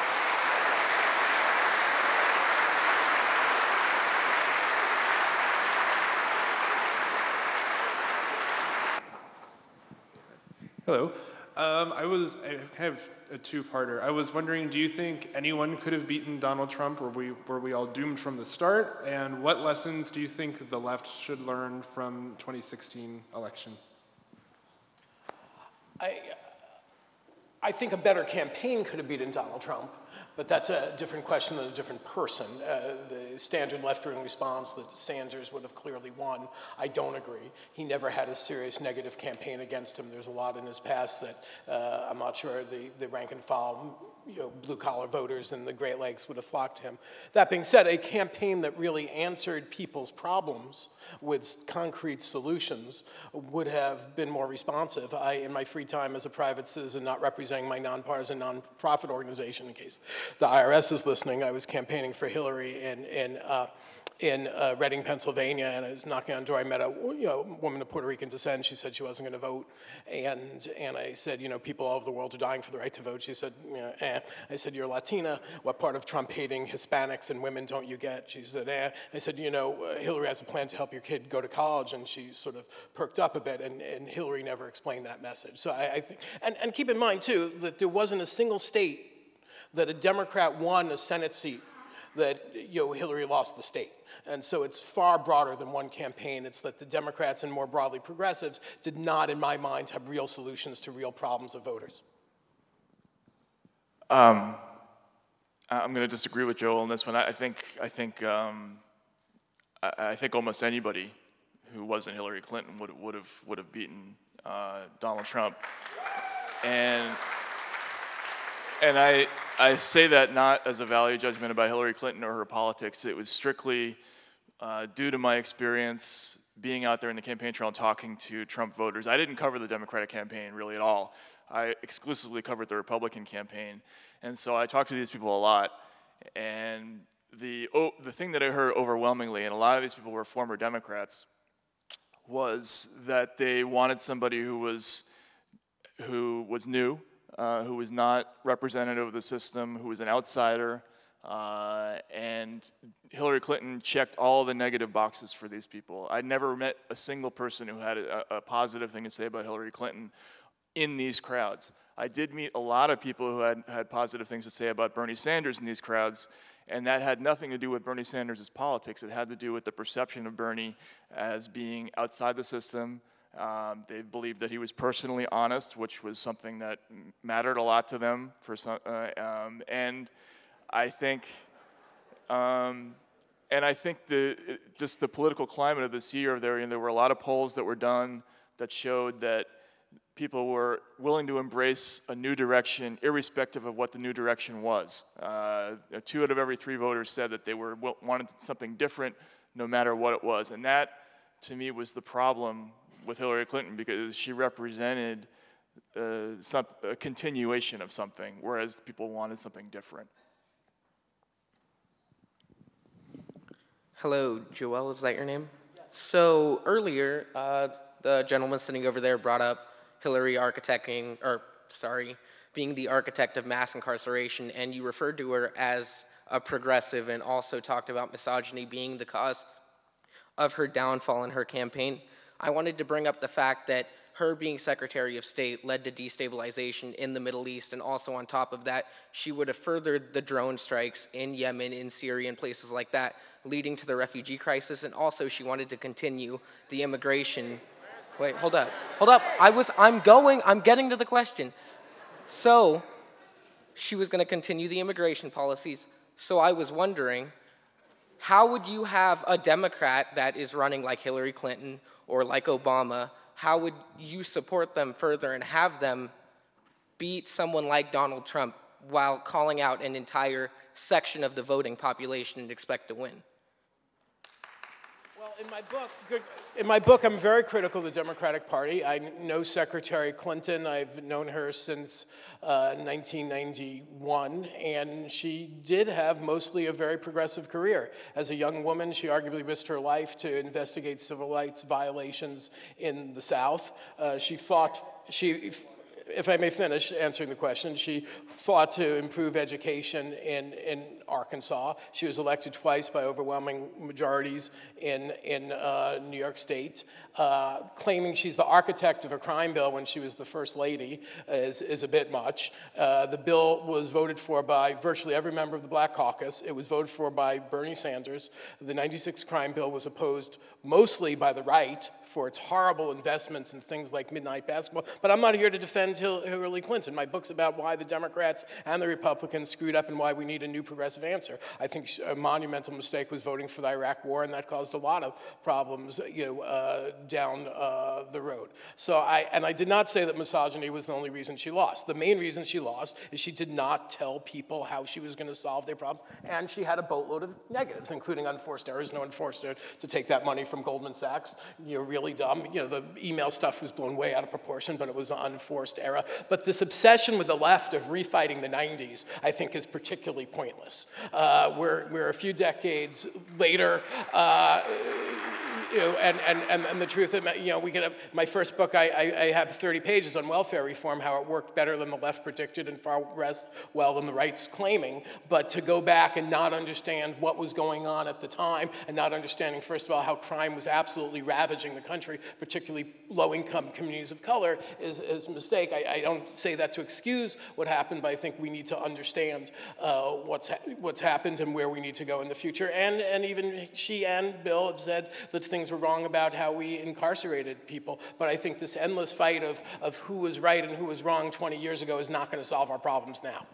Hello. Um, I was, I have a two-parter. I was wondering, do you think anyone could have beaten Donald Trump? Were we, were we all doomed from the start? And what lessons do you think the left should learn from twenty sixteen election? I, I think a better campaign could have beaten Donald Trump, but that's a different question than a different person. Uh, the standard left-wing response that Sanders would have clearly won, I don't agree. He never had a serious negative campaign against him. There's a lot in his past that uh, I'm not sure the, the rank and file, you know, blue-collar voters in the Great Lakes would have flocked to him. That being said, a campaign that really answered people's problems with concrete solutions would have been more responsive. I, in my free time as a private citizen, not representing my nonpartisan nonprofit organization, in case the I R S is listening, I was campaigning for Hillary in, in, uh, in uh, Reading, Pennsylvania, and I was knocking on the door. I met a you know, woman of Puerto Rican descent. She said she wasn't going to vote, and and I said, you know, people all over the world are dying for the right to vote. She said, you know, eh. I said, you're Latina. What part of Trump-hating Hispanics and women don't you get? She said, eh. I said, you know, uh, Hillary has a plan to help your kid go to college, and she sort of perked up a bit, and, and Hillary never explained that message. So I, I think, and, and keep in mind too that there wasn't a single state that a Democrat won a Senate seat that, you know, Hillary lost the state. And so it's far broader than one campaign. It's that the Democrats and more broadly progressives did not, in my mind, have real solutions to real problems of voters. Um, I'm going to disagree with Joel on this one. I think I think um, I, I think almost anybody who wasn't Hillary Clinton would would have would have beaten uh, Donald Trump. And and I I say that not as a value judgment about Hillary Clinton or her politics. It was strictly uh, due to my experience being out there in the campaign trail and talking to Trump voters. I didn't cover the Democratic campaign really at all. I exclusively covered the Republican campaign. And so I talked to these people a lot. And the, oh, the thing that I heard overwhelmingly, and a lot of these people were former Democrats, was that they wanted somebody who was, who was new, uh, who was not representative of the system, who was an outsider. Uh, and Hillary Clinton checked all the negative boxes for these people. I'd never met a single person who had a, a positive thing to say about Hillary Clinton in these crowds. I did meet a lot of people who had, had positive things to say about Bernie Sanders in these crowds, and that had nothing to do with Bernie Sanders' politics. It had to do with the perception of Bernie as being outside the system. Um, they believed that he was personally honest, which was something that mattered a lot to them. For some, uh, um, and I think, um, and I think the just the political climate of this year, there, and there were a lot of polls that were done that showed that people were willing to embrace a new direction, irrespective of what the new direction was. Uh, two out of every three voters said that they were wanted something different, no matter what it was, and that, to me, was the problem with Hillary Clinton, because she represented uh, some, a continuation of something, whereas people wanted something different. Hello, Joel, is that your name? Yes. So earlier, uh, the gentleman sitting over there brought up Hillary architecting, or sorry, being the architect of mass incarceration, and you referred to her as a progressive and also talked about misogyny being the cause of her downfall in her campaign. I wanted to bring up the fact that her being Secretary of State led to destabilization in the Middle East, and also on top of that, she would have furthered the drone strikes in Yemen, in Syria, and places like that, leading to the refugee crisis, and also she wanted to continue the immigration. Wait, hold up, hold up, I was, I'm going, I'm getting to the question. So, she was gonna continue the immigration policies, so I was wondering, how would you have a Democrat that is running like Hillary Clinton or like Obama, how would you support them further and have them beat someone like Donald Trump while calling out an entire section of the voting population and expect to win? Well, in my book, in my book, I'm very critical of the Democratic Party. I know Secretary Clinton. I've known her since uh, nineteen ninety-one, and she did have mostly a very progressive career. As a young woman, she arguably risked her life to investigate civil rights violations in the South. Uh, she fought, she, if I may finish answering the question, she fought to improve education in, in Arkansas. She was elected twice by overwhelming majorities in, in uh, New York State. Uh, claiming she's the architect of a crime bill when she was the first lady is, is a bit much. Uh, the bill was voted for by virtually every member of the Black Caucus. It was voted for by Bernie Sanders. The ninety-six crime bill was opposed mostly by the right for its horrible investments in things like midnight basketball. But I'm not here to defend Hillary Clinton. My book's about why the Democrats and the Republicans screwed up and why we need a new progressive answer. I think a monumental mistake was voting for the Iraq War, and that caused a lot of problems, you know, uh, down uh, the road. So I, and I did not say that misogyny was the only reason she lost. The main reason she lost is she did not tell people how she was going to solve their problems, and she had a boatload of negatives, including unforced errors. No one forced her to take that money from Goldman Sachs. You're really dumb. You know, the email stuff was blown way out of proportion, but it was an unforced error. But this obsession with the left of refighting the nineties, I think, is particularly pointless. Uh, we're, we're a few decades later, uh, you know, and, and, and, and the truth of, you know, we get a, my first book, I, I, I have thirty pages on welfare reform, how it worked better than the left predicted and far less well than the right's claiming. But to go back and not understand what was going on at the time, and not understanding, first of all, how crime was absolutely ravaging the country, particularly low-income communities of color, is, is a mistake. I, I don't say that to excuse what happened, but I think we need to understand uh, what's, ha what's happened and where we need to go in the future. And, and even she and Bill have said that things were wrong about how we incarcerated people. But I think this endless fight of, of who was right and who was wrong twenty years ago is not going to solve our problems now.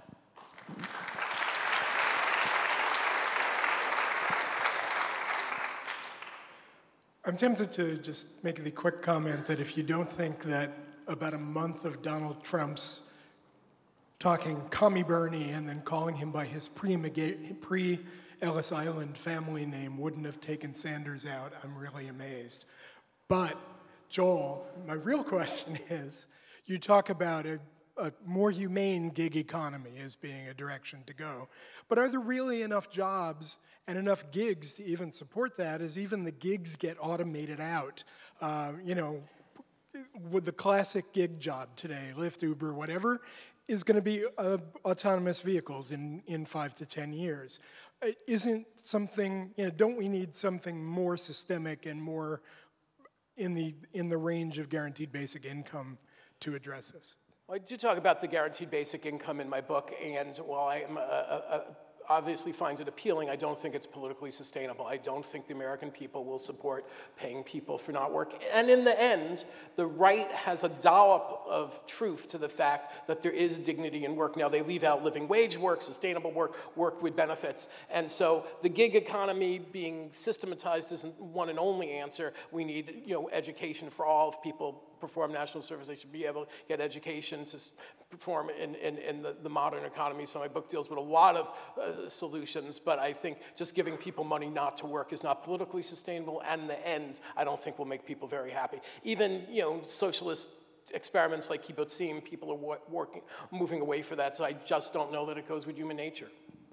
I'm tempted to just make the quick comment that if you don't think that about a month of Donald Trump's talking Commie Bernie and then calling him by his pre-Ellis Island family name wouldn't have taken Sanders out, I'm really amazed. But, Joel, my real question is, you talk about a, a more humane gig economy as being a direction to go, but are there really enough jobs and enough gigs to even support that, as even the gigs get automated out? Uh, you know, with the classic gig job today, Lyft, Uber, whatever, is going to be uh, autonomous vehicles in, in five to ten years. Isn't something, you know, don't we need something more systemic and more in the, in the range of guaranteed basic income to address this? Well, I do talk about the guaranteed basic income in my book, and while I am a, a, a obviously finds it appealing, I don't think it's politically sustainable. I don't think the American people will support paying people for not work. And in the end, the right has a dollop of truth to the fact that there is dignity in work. Now, they leave out living wage work, sustainable work, work with benefits. And so the gig economy being systematized isn't one and only answer. We need, you know, education for all. If people perform national service, they should be able to get education to perform in, in, in the, the modern economy. So my book deals with a lot of uh, solutions, but I think just giving people money not to work is not politically sustainable, and in the end, I don't think will make people very happy. Even, you know, socialist experiments like kibbutzim, people are working, moving away from that, so I just don't know that it goes with human nature.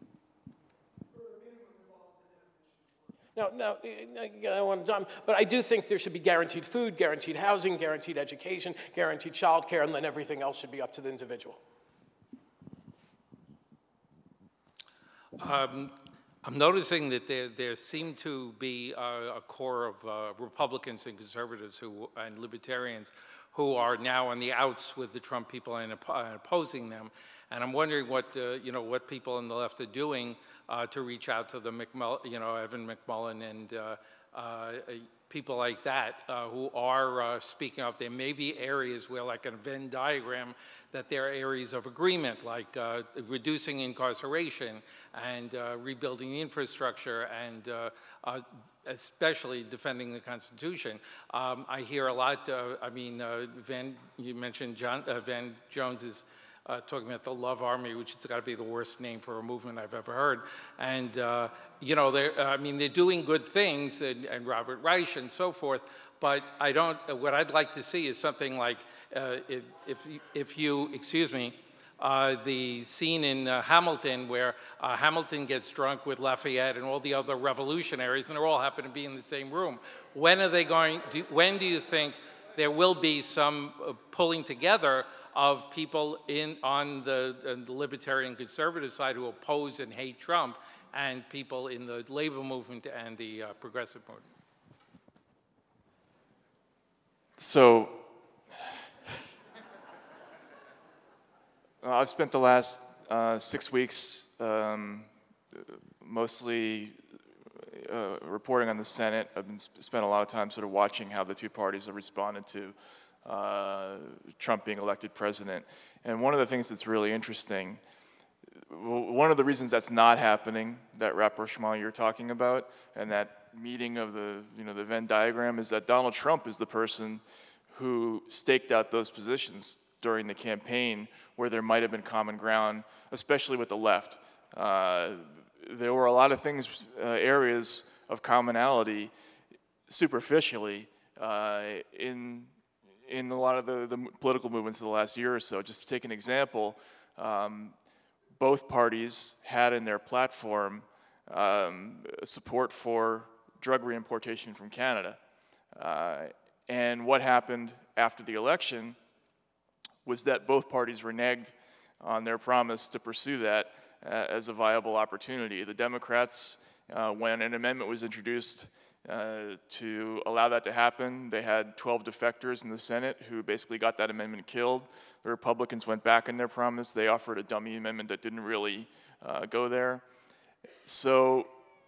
No, no, I don't want to dumb, but I do think there should be guaranteed food, guaranteed housing, guaranteed education, guaranteed childcare, and then everything else should be up to the individual. Um, I'm noticing that there, there seem to be a, a core of uh, Republicans and conservatives who, and libertarians who are now on the outs with the Trump people and, oppo and opposing them. And I'm wondering what, uh, you know, what people on the left are doing uh, to reach out to the McMull you know, Evan McMullin and uh, uh, people like that uh, who are uh, speaking up. There may be areas where, like a Venn diagram, that there are areas of agreement, like uh, reducing incarceration and uh, rebuilding the infrastructure and uh, uh, especially defending the Constitution. Um, I hear a lot, uh, I mean, uh, Van, you mentioned John, uh, Van Jones's Uh, talking about the Love Army, which has got to be the worst name for a movement I've ever heard. And, uh, you know, they're, uh, I mean, they're doing good things, and, and Robert Reich and so forth, but I don't, uh, what I'd like to see is something like, uh, if, if, if you, excuse me, uh, the scene in uh, Hamilton where uh, Hamilton gets drunk with Lafayette and all the other revolutionaries, and they all happen to be in the same room. When are they going, do, when do you think there will be some uh, pulling together of people in, on the, uh, the libertarian conservative side who oppose and hate Trump, and people in the labor movement and the uh, progressive movement? So, I've spent the last uh, six weeks um, mostly uh, reporting on the Senate. I've been sp spent a lot of time sort of watching how the two parties have responded to Uh, Trump being elected president. And one of the things that's really interesting, one of the reasons that's not happening, that rapprochement you're talking about, and that meeting of the, you know, the Venn diagram, is that Donald Trump is the person who staked out those positions during the campaign where there might have been common ground, especially with the left. Uh, there were a lot of things, uh, areas of commonality, superficially, uh, in in a lot of the, the political movements of the last year or so. Just to take an example, um, both parties had in their platform um, support for drug reimportation from Canada. Uh, and what happened after the election was that both parties reneged on their promise to pursue that uh, as a viable opportunity. The Democrats, uh, when an amendment was introduced Uh, to allow that to happen, they had twelve defectors in the Senate who basically got that amendment killed. The Republicans went back on their promise. They offered a dummy amendment that didn't really uh, go there. So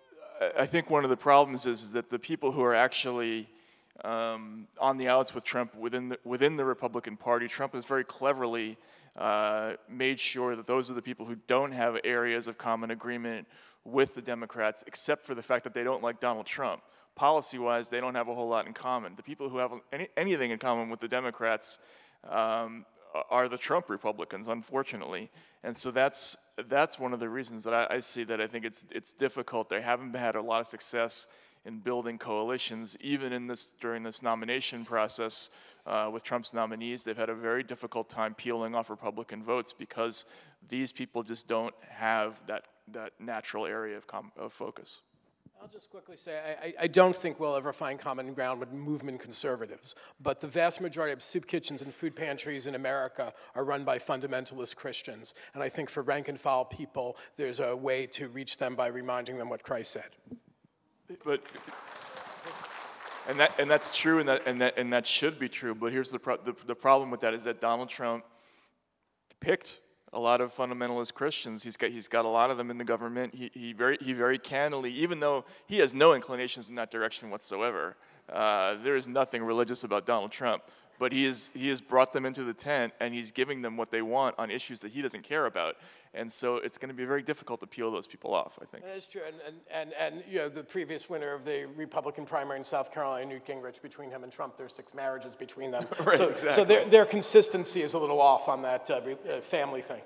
I think one of the problems is, is that the people who are actually um, on the outs with Trump within the, within the Republican Party, Trump has very cleverly uh, made sure that those are the people who don't have areas of common agreement with the Democrats, except for the fact that they don't like Donald Trump. Policy-wise, they don't have a whole lot in common. The people who have any, anything in common with the Democrats um, are the Trump Republicans, unfortunately. And so that's, that's one of the reasons that I, I see that I think it's, it's difficult. They haven't had a lot of success in building coalitions, even in this, during this nomination process uh, with Trump's nominees. They've had a very difficult time peeling off Republican votes because these people just don't have that, that natural area of, com of focus. I'll just quickly say, I, I don't think we'll ever find common ground with movement conservatives, but the vast majority of soup kitchens and food pantries in America are run by fundamentalist Christians. And I think for rank and file people, there's a way to reach them by reminding them what Christ said. But, and, that, and that's true, and that, and, that, and that should be true, but here's the, pro the, the problem with that is that Donald Trump picked a lot of fundamentalist Christians. He's got, he's got a lot of them in the government. He, he, very, he very candidly, even though he has no inclinations in that direction whatsoever, uh, there is nothing religious about Donald Trump, but he, is, he has brought them into the tent, and he's giving them what they want on issues that he doesn't care about. And so it's going to be very difficult to peel those people off, I think. That's true, and, and, and, and you know, the previous winner of the Republican primary in South Carolina, Newt Gingrich, between him and Trump, there's six marriages between them. Right, so exactly. so their, their consistency is a little off on that uh, uh, family thing.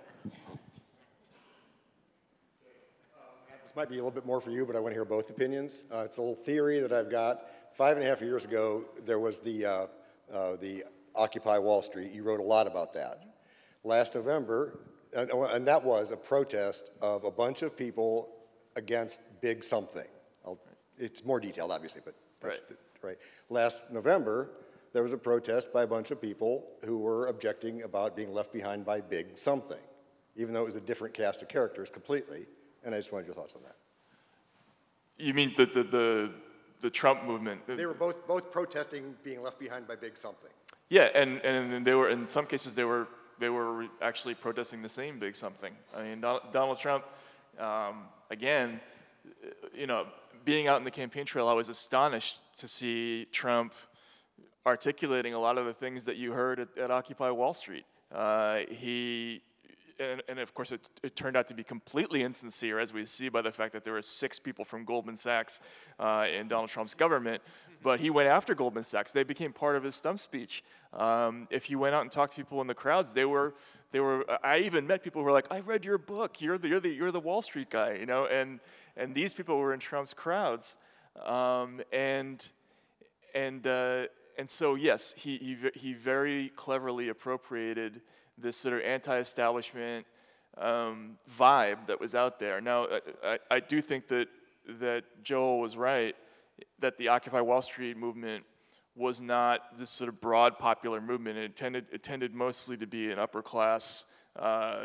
This might be a little bit more for you, but I want to hear both opinions. Uh, it's a little theory that I've got. Five and a half years ago, there was the, uh, uh, the Occupy Wall Street. You wrote a lot about that. Last November, and, and that was a protest of a bunch of people against big something. I'll, it's more detailed, obviously, but that's right. The, right. Last November, there was a protest by a bunch of people who were objecting about being left behind by big something, even though it was a different cast of characters completely. And I just wanted your thoughts on that. You mean the, the, the, the Trump movement? They were both, both protesting being left behind by big something. Yeah, and, and they were, in some cases, they were, they were actually protesting the same big something. I mean, Donald Trump, um, again, you know, being out in the campaign trail, I was astonished to see Trump articulating a lot of the things that you heard at, at Occupy Wall Street. Uh, he, and, and of course, it, it turned out to be completely insincere, as we see by the fact that there were six people from Goldman Sachs uh, in Donald Trump's government. But he went after Goldman Sachs. They became part of his stump speech. Um, if you went out and talked to people in the crowds, they were, they were. I even met people who were like, "I read your book. You're the, you're the, you're the Wall Street guy," you know. And and these people were in Trump's crowds, um, and and uh, and so yes, he he he very cleverly appropriated this sort of anti-establishment um, vibe that was out there. Now, I, I do think that that Joel was right, that the Occupy Wall Street movement was not this sort of broad popular movement. It tended, it tended mostly to be an upper class uh,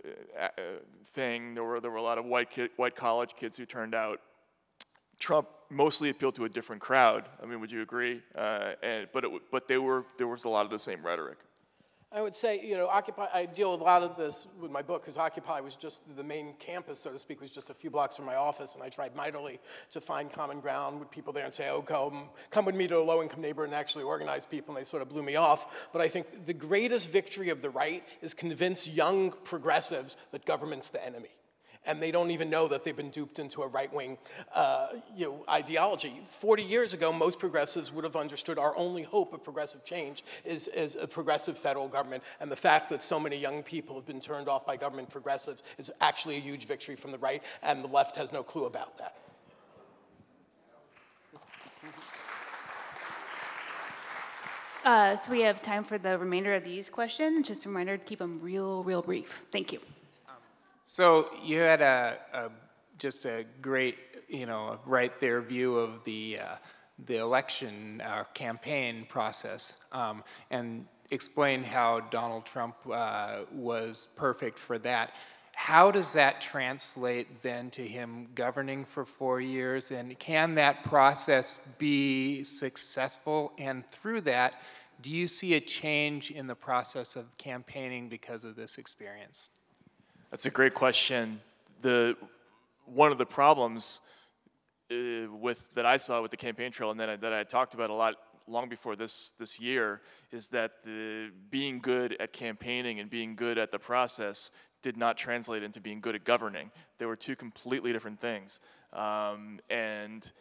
thing. There were, there were a lot of white, kid, white college kids who turned out. Trump mostly appealed to a different crowd. I mean, would you agree? Uh, and, but it, but they were, there was a lot of the same rhetoric. I would say, you know, Occupy, I deal with a lot of this with my book, because Occupy was just, the main campus, so to speak, was just a few blocks from my office, and I tried mightily to find common ground with people there and say, oh, come, come with me to a low-income neighbor and actually organize people, and they sort of blew me off. But I think the greatest victory of the right is convince young progressives that government's the enemy. And they don't even know that they've been duped into a right-wing uh, you know, ideology. forty years ago, most progressives would have understood our only hope of progressive change is, is a progressive federal government. And the fact that so many young people have been turned off by government progressives is actually a huge victory from the right, and the left has no clue about that. Uh, so we have time for the remainder of these questions. Just a reminder to keep them real, real brief. Thank you. So you had a, a just a great, you know, right there view of the uh, the election uh, campaign process, um, and explained how Donald Trump uh, was perfect for that. How does that translate then to him governing for four years? And can that process be successful? And through that, do you see a change in the process of campaigning because of this experience? That's a great question. The one of the problems uh, with that I saw with the campaign trail, and that I, that I talked about a lot long before this this year, is that the being good at campaigning and being good at the process did not translate into being good at governing. They were two completely different things, um, and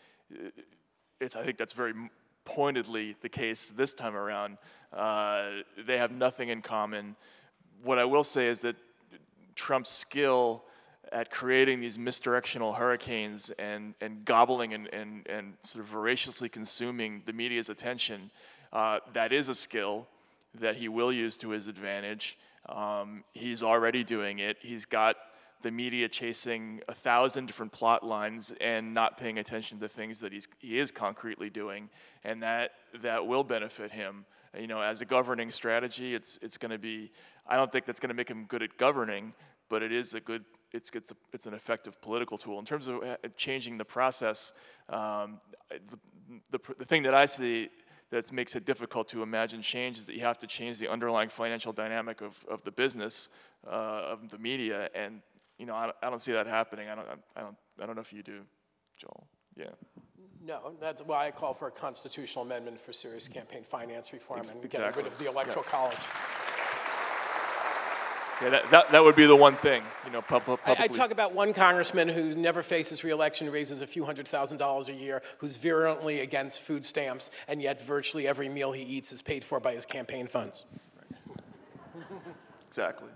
it, I think that's very pointedly the case this time around. Uh, they have nothing in common. What I will say is that Trump's skill at creating these misdirectional hurricanes and, and gobbling and, and, and sort of voraciously consuming the media's attention, uh, that is a skill that he will use to his advantage. Um, he's already doing it. He's got the media chasing a thousand different plot lines and not paying attention to things that he's, he is concretely doing, and that, that will benefit him. You know, as a governing strategy, it's, it's going to be, I don't think that's going to make him good at governing, but it is a good, it's, it's, a, it's an effective political tool. In terms of changing the process, um, the, the, the thing that I see that makes it difficult to imagine change is that you have to change the underlying financial dynamic of, of the business, uh, of the media, and you know, I, I don't see that happening. I don't, I don't, I don't know if you do, Joel. Yeah. No, that's why I call for a constitutional amendment for serious campaign finance reform and exactly. getting rid of the electoral yeah. college. Yeah, that, that, that would be the one thing, you know, pub publicly. I, I talk about one congressman who never faces re-election, raises a few hundred thousand dollars a year, who's virulently against food stamps, and yet virtually every meal he eats is paid for by his campaign funds. Right. Exactly.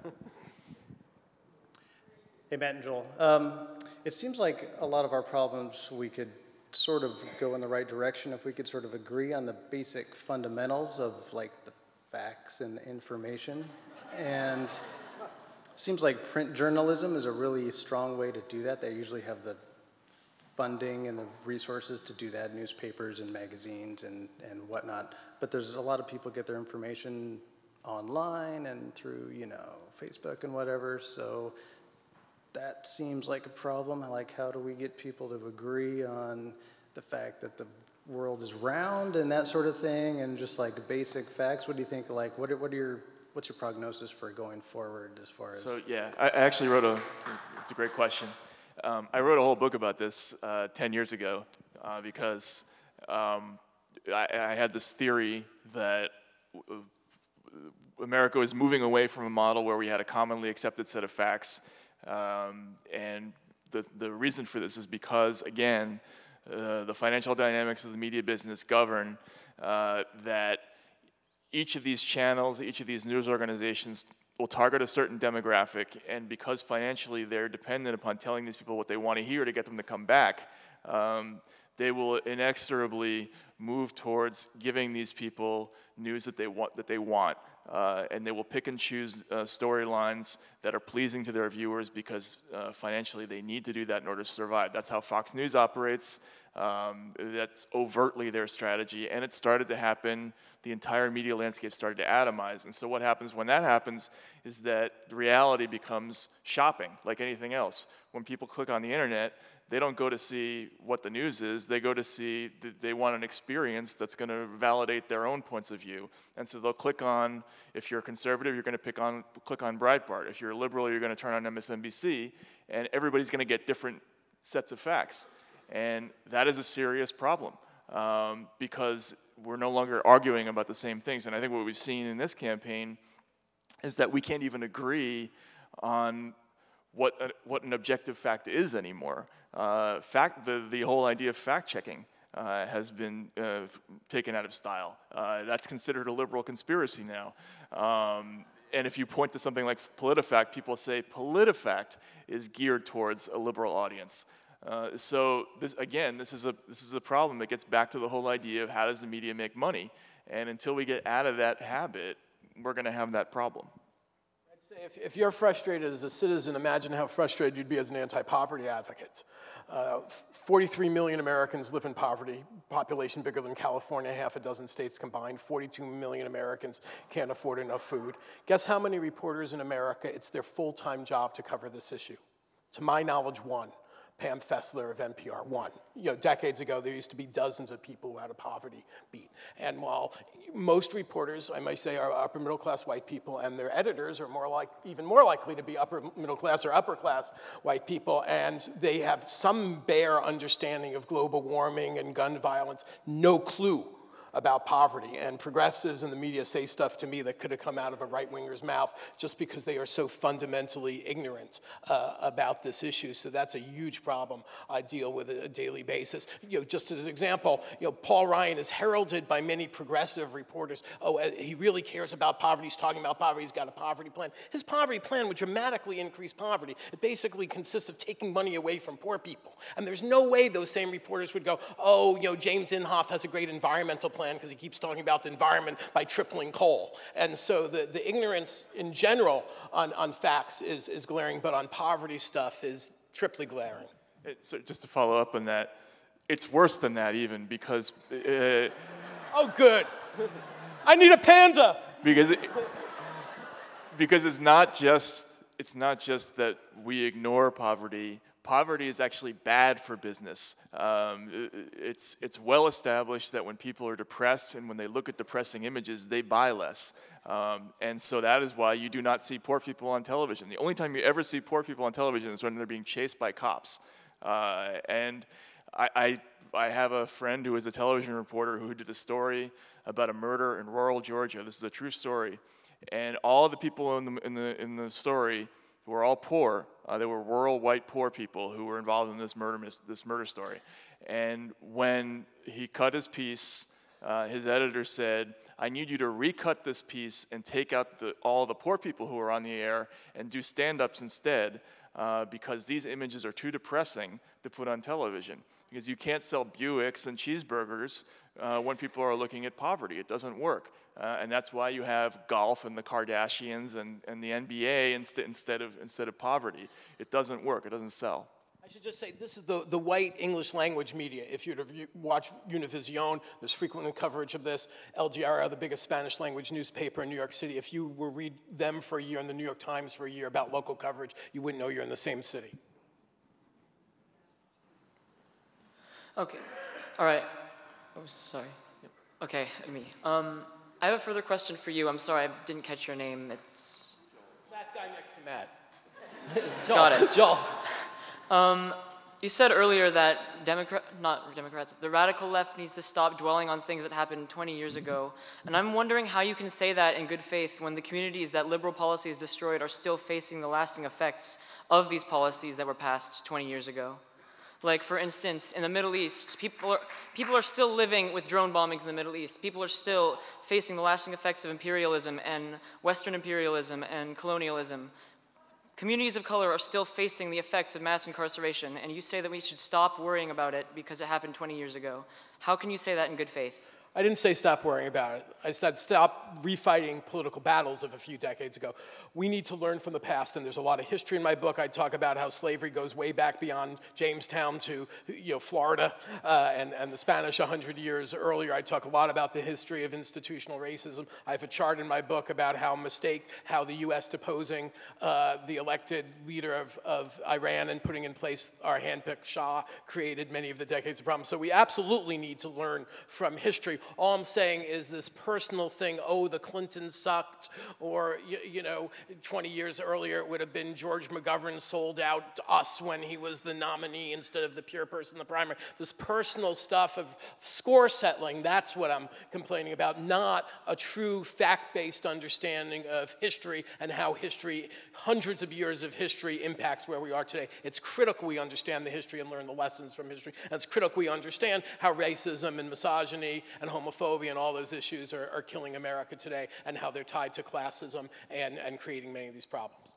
Hey, Matt and Joel. Um, it seems like a lot of our problems, we could sort of go in the right direction if we could sort of agree on the basic fundamentals of like the facts and the information. And it seems like print journalism is a really strong way to do that. They usually have the funding and the resources to do that, newspapers and magazines and, and whatnot. But there's a lot of people get their information online and through, you know, Facebook and whatever. So that seems like a problem. Like, how do we get people to agree on the fact that the world is round and that sort of thing, and just like basic facts? What do you think? Like, what are, what are your what's your prognosis for going forward as far as? So yeah, I I actually wrote a. It's a great question. Um, I wrote a whole book about this uh, ten years ago uh, because um, I, I had this theory that America was moving away from a model where we had a commonly accepted set of facts, um, and the the reason for this is because, again, uh, the financial dynamics of the media business govern uh, that each of these channels, each of these news organizations will target a certain demographic, and because financially they're dependent upon telling these people what they want to hear to get them to come back, um, they will inexorably move towards giving these people news that they want, that they want. Uh, and they will pick and choose uh, storylines that are pleasing to their viewers because uh, financially they need to do that in order to survive. That's how Fox News operates. Um, that's overtly their strategy, and it started to happen. The entire media landscape started to atomize. And so what happens when that happens is that reality becomes shopping, like anything else. When people click on the internet, they don't go to see what the news is. They go to see, th they want an experience that's going to validate their own points of view. And so they'll click on, if you're a conservative, you're going to pick on, click on Breitbart. If you're a liberal, you're going to turn on M S N B C, and everybody's going to get different sets of facts. And that is a serious problem um, because we're no longer arguing about the same things. And I think what we've seen in this campaign is that we can't even agree on what, a, what an objective fact is anymore. Uh, fact, the, the whole idea of fact-checking uh, has been uh, taken out of style. Uh, that's considered a liberal conspiracy now. Um, and if you point to something like PolitiFact, people say PolitiFact is geared towards a liberal audience. Uh, so this, again, this is a this is a problem that gets back to the whole idea of how does the media make money, and until we get out of that habit, we're going to have that problem. I'd say if, if you're frustrated as a citizen, imagine how frustrated you'd be as an anti-poverty advocate. Uh, forty-three million Americans live in poverty, population bigger than California, half a dozen states combined. forty-two million Americans can't afford enough food. Guess how many reporters in America, it's their full-time job to cover this issue? To my knowledge, one. Pam Fessler of N P R, one. You know, decades ago, there used to be dozens of people who had a poverty beat. And while most reporters, I might say, are upper middle class white people, and their editors are more like, even more likely to be upper middle class or upper class white people, and they have some bare understanding of global warming and gun violence, no clue about poverty. And progressives in the media say stuff to me that could have come out of a right-winger's mouth just because they are so fundamentally ignorant uh, about this issue. So that's a huge problem I deal with on a daily basis. You know, just as an example, you know, Paul Ryan is heralded by many progressive reporters. Oh, uh, he really cares about poverty. He's talking about poverty. He's got a poverty plan. His poverty plan would dramatically increase poverty. It basically consists of taking money away from poor people. And there's no way those same reporters would go, oh, you know, James Inhofe has a great environmental plan because he keeps talking about the environment by tripling coal. And so the, the ignorance in general on, on facts is, is glaring, but on poverty stuff is triply glaring. It, so just to follow up on that, it's worse than that even because... Uh, oh, good. I need a panda. Because, it, because it's not just, it's not just that we ignore poverty. Poverty is actually bad for business. Um, it's, it's well established that when people are depressed and when they look at depressing images, they buy less. Um, and so that is why you do not see poor people on television. The only time you ever see poor people on television is when they're being chased by cops. Uh, and I, I, I have a friend who is a television reporter who did a story about a murder in rural Georgia. This is a true story. And all the people in the, in the, in the story who were all poor. Uh, they were rural white poor people who were involved in this murder, this murder story. And when he cut his piece, uh, his editor said, I need you to recut this piece and take out the, all the poor people who are on the air and do stand-ups instead uh, because these images are too depressing to put on television. Because you can't sell Buicks and cheeseburgers uh, when people are looking at poverty. It doesn't work. Uh, and that's why you have golf and the Kardashians and, and the N B A inst instead, of, instead of poverty. It doesn't work. It doesn't sell. I should just say, this is the, the white English language media. If you were to watch Univision, there's frequent coverage of this. El Diario, the biggest Spanish language newspaper in New York City. If you were to read them for a year and the New York Times for a year about local coverage, you wouldn't know you're in the same city. Okay, all right. Oh, sorry. Yep. Okay, me. Um, I have a further question for you. I'm sorry, I didn't catch your name. It's... That guy next to Matt. Joel, Got it. Joel. Um, you said earlier that Democrat, not Democrats, the radical left needs to stop dwelling on things that happened twenty years ago. And I'm wondering how you can say that in good faith when the communities that liberal policies destroyed are still facing the lasting effects of these policies that were passed twenty years ago. Like, for instance, in the Middle East, people are, people are still living with drone bombings in the Middle East. People are still facing the lasting effects of imperialism and Western imperialism and colonialism. Communities of color are still facing the effects of mass incarceration, and you say that we should stop worrying about it because it happened twenty years ago. How can you say that in good faith? I didn't say stop worrying about it. I said stop refighting political battles of a few decades ago. We need to learn from the past, and there's a lot of history in my book. I talk about how slavery goes way back beyond Jamestown to you know, Florida uh, and, and the Spanish a hundred years earlier. I talk a lot about the history of institutional racism. I have a chart in my book about how mistake, how the U S deposing uh, the elected leader of, of Iran and putting in place our handpicked Shah created many of the decades of problems. So we absolutely need to learn from history. All I'm saying is this personal thing, oh, the Clintons sucked, or, you, you know, twenty years earlier it would have been George McGovern sold out to us when he was the nominee instead of the pure person in the primary. This personal stuff of score settling, that's what I'm complaining about, not a true fact-based understanding of history and how history, hundreds of years of history impacts where we are today. It's critical we understand the history and learn the lessons from history, and it's critical we understand how racism and misogyny and homophobia and all those issues are, are killing America today and how they're tied to classism and, and creating many of these problems.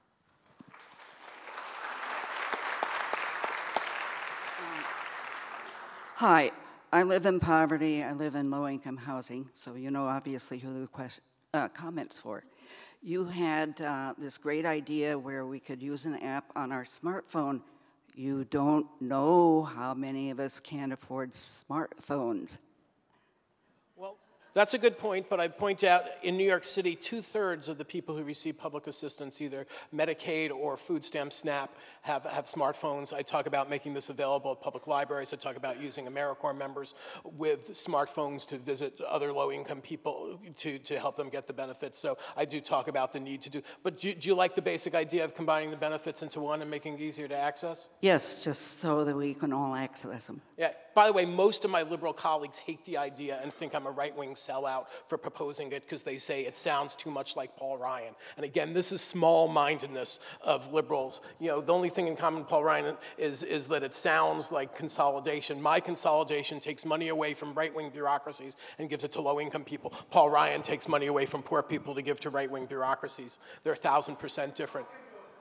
Hi, I live in poverty, I live in low-income housing, so you know obviously who the question, uh, comment's for. You had uh, this great idea where we could use an app on our smartphone. You don't know how many of us can't afford smartphones. That's a good point, but I point out in New York City, two-thirds of the people who receive public assistance, either Medicaid or food stamp SNAP, have, have smartphones. I talk about making this available at public libraries. I talk about using AmeriCorps members with smartphones to visit other low-income people to, to help them get the benefits. So I do talk about the need to do, but do, do you like the basic idea of combining the benefits into one and making it easier to access? Yes, just so that we can all access them. Yeah. By the way, most of my liberal colleagues hate the idea and think I'm a right-wing sellout for proposing it because they say it sounds too much like Paul Ryan. And again, this is small-mindedness of liberals. You know, the only thing in common with Paul Ryan is, is that it sounds like consolidation. My consolidation takes money away from right-wing bureaucracies and gives it to low-income people. Paul Ryan takes money away from poor people to give to right-wing bureaucracies. They're a thousand percent different.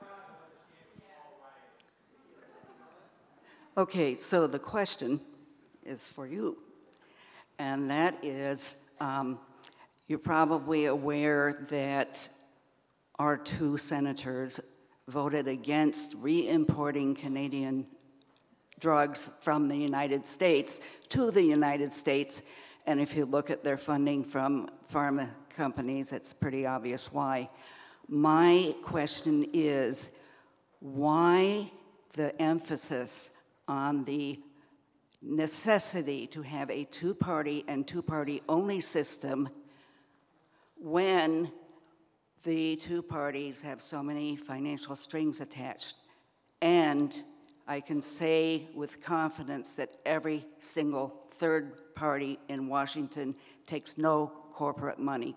Okay, so the question is for you, and that is, um, you're probably aware that our two senators voted against re-importing Canadian drugs from the United States to the United States, and if you look at their funding from pharma companies, it's pretty obvious why. My question is, why the emphasis on the necessity to have a two-party and two-party only system when the two parties have so many financial strings attached? And I can say with confidence that every single third party in Washington takes no corporate money.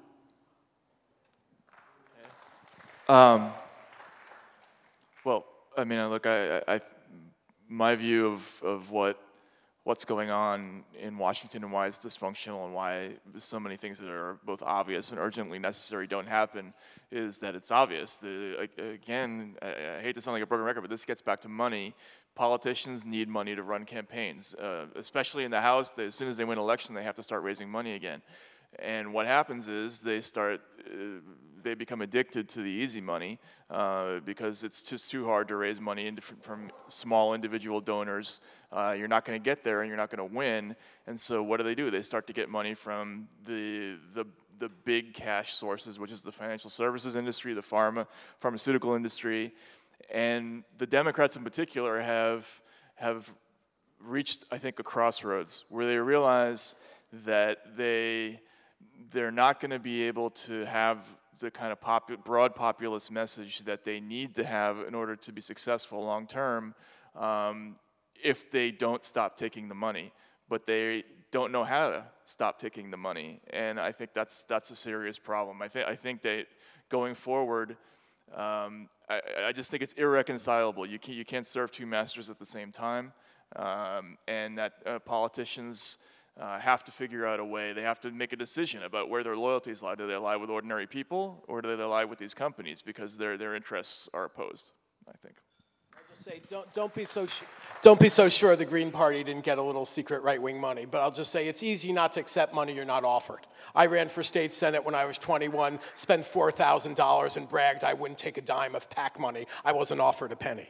Um, well, I mean, look, I, I, my view of, of what what's going on in Washington and why it's dysfunctional and why so many things that are both obvious and urgently necessary don't happen is that it's obvious. The, again, I, I hate to sound like a broken record, but this gets back to money. Politicians need money to run campaigns, uh, especially in the House. They, as soon as they win an election, they have to start raising money again. And what happens is they start uh, they become addicted to the easy money uh, because it's just too hard to raise money in different, from small individual donors. Uh, you're not going to get there, and you're not going to win. And so, what do they do? They start to get money from the the the big cash sources, which is the financial services industry, the pharma pharmaceutical industry, and the Democrats in particular have have reached, I think, a crossroads where they realize that they they're not going to be able to have the kind of popu- broad populist message that they need to have in order to be successful long term um, if they don't stop taking the money. But they don't know how to stop taking the money, and I think that's that's a serious problem. I think I think that going forward, um, I, I just think it's irreconcilable. You can't you can't serve two masters at the same time, um, and that uh, politicians uh, have to figure out a way. They have to make a decision about where their loyalties lie. Do they lie with ordinary people, or do they lie with these companies because their their interests are opposed? I think. Just say, don't, don't, be so don't be so sure the Green Party didn't get a little secret right-wing money, but I'll just say it's easy not to accept money you're not offered. I ran for state senate when I was twenty-one, spent four thousand dollars and bragged I wouldn't take a dime of PAC money. I wasn't offered a penny.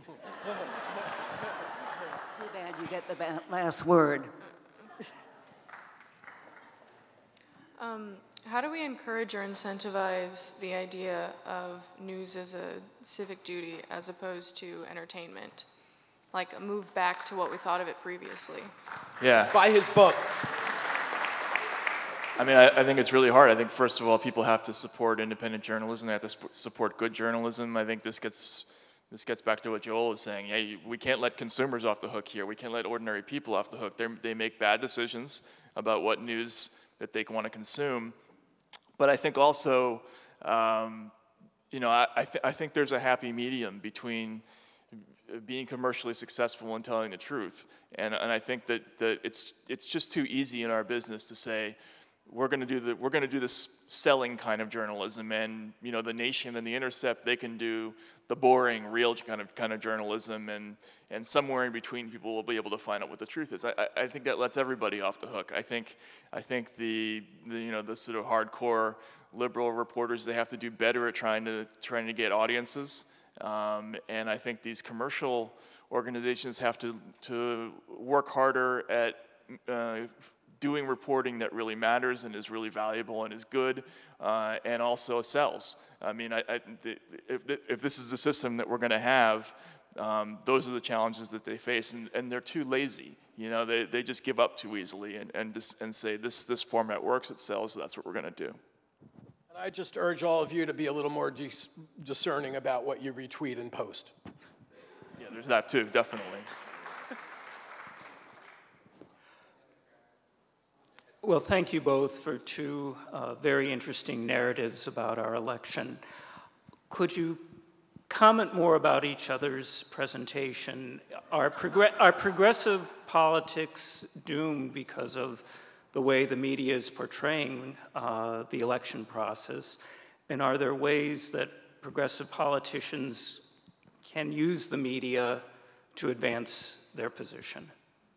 Too bad you get the last word. Um, how do we encourage or incentivize the idea of news as a civic duty as opposed to entertainment? Like a move back to what we thought of it previously. Yeah. Buy his book. I mean, I, I think it's really hard. I think, first of all, people have to support independent journalism. They have to sp- support good journalism. I think this gets this gets back to what Joel was saying. Hey, we can't let consumers off the hook here. We can't let ordinary people off the hook. They're, they make bad decisions about what news that they want to consume. But I think also, um, you know, I, I, th- I think there's a happy medium between being commercially successful and telling the truth. And, and I think that, that it's, it's just too easy in our business to say, we're going to do the we're going to do this selling kind of journalism, and you know the Nation and the Intercept, they can do the boring, real kind of kind of journalism, and and somewhere in between, people will be able to find out what the truth is. I, I think that lets everybody off the hook. I think I think the, the you know the sort of hardcore liberal reporters, they have to do better at trying to trying to get audiences, um, and I think these commercial organizations have to to work harder at Uh, doing reporting that really matters and is really valuable and is good, uh, and also sells. I mean, I, I, if, if this is the system that we're going to have, um, those are the challenges that they face, and, and they're too lazy. You know, they, they just give up too easily and, and, just, and say, this, this format works, it sells, so that's what we're going to do. And I just urge all of you to be a little more dis- discerning about what you retweet and post. Yeah, there's that too, definitely. Well, thank you both for two uh, very interesting narratives about our election. Could you comment more about each other's presentation? Are, progr- are progressive politics doomed because of the way the media is portraying uh, the election process? And are there ways that progressive politicians can use the media to advance their position?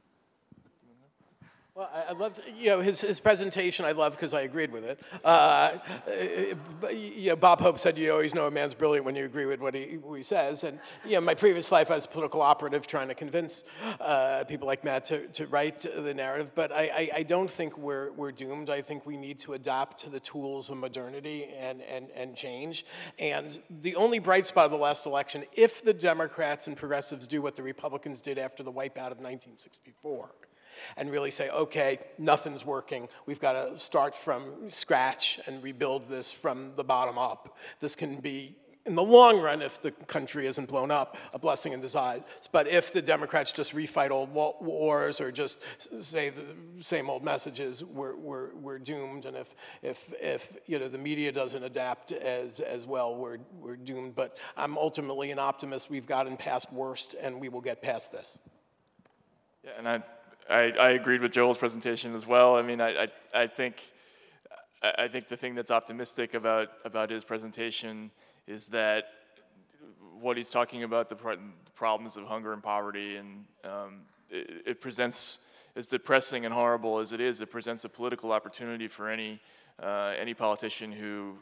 Well, I, I loved, you know, his, his presentation I love because I agreed with it. Uh, you know, Bob Hope said you always know a man's brilliant when you agree with what he, what he says. And, you know, in my previous life I was a political operative trying to convince uh, people like Matt to, to write the narrative. But I, I, I don't think we're, we're doomed. I think we need to adapt to the tools of modernity and, and, and change. And the only bright spot of the last election, if the Democrats and progressives do what the Republicans did after the wipeout of nineteen sixty-four, and really say, okay, nothing's working. We've got to start from scratch and rebuild this from the bottom up. This can be, in the long run, if the country isn't blown up, a blessing in disguise. But if the Democrats just refight old wars or just say the same old messages, we're, we're, we're doomed. And if, if, if you know, the media doesn't adapt as, as well, we're, we're doomed. But I'm ultimately an optimist. We've gotten past worst, and we will get past this. Yeah, and I. I, I agreed with Joel's presentation as well. I mean, I, I, I think I think the thing that's optimistic about, about his presentation is that what he's talking about, the, pro- the problems of hunger and poverty, and um, it, it presents, as depressing and horrible as it is, it presents a political opportunity for any uh, any politician who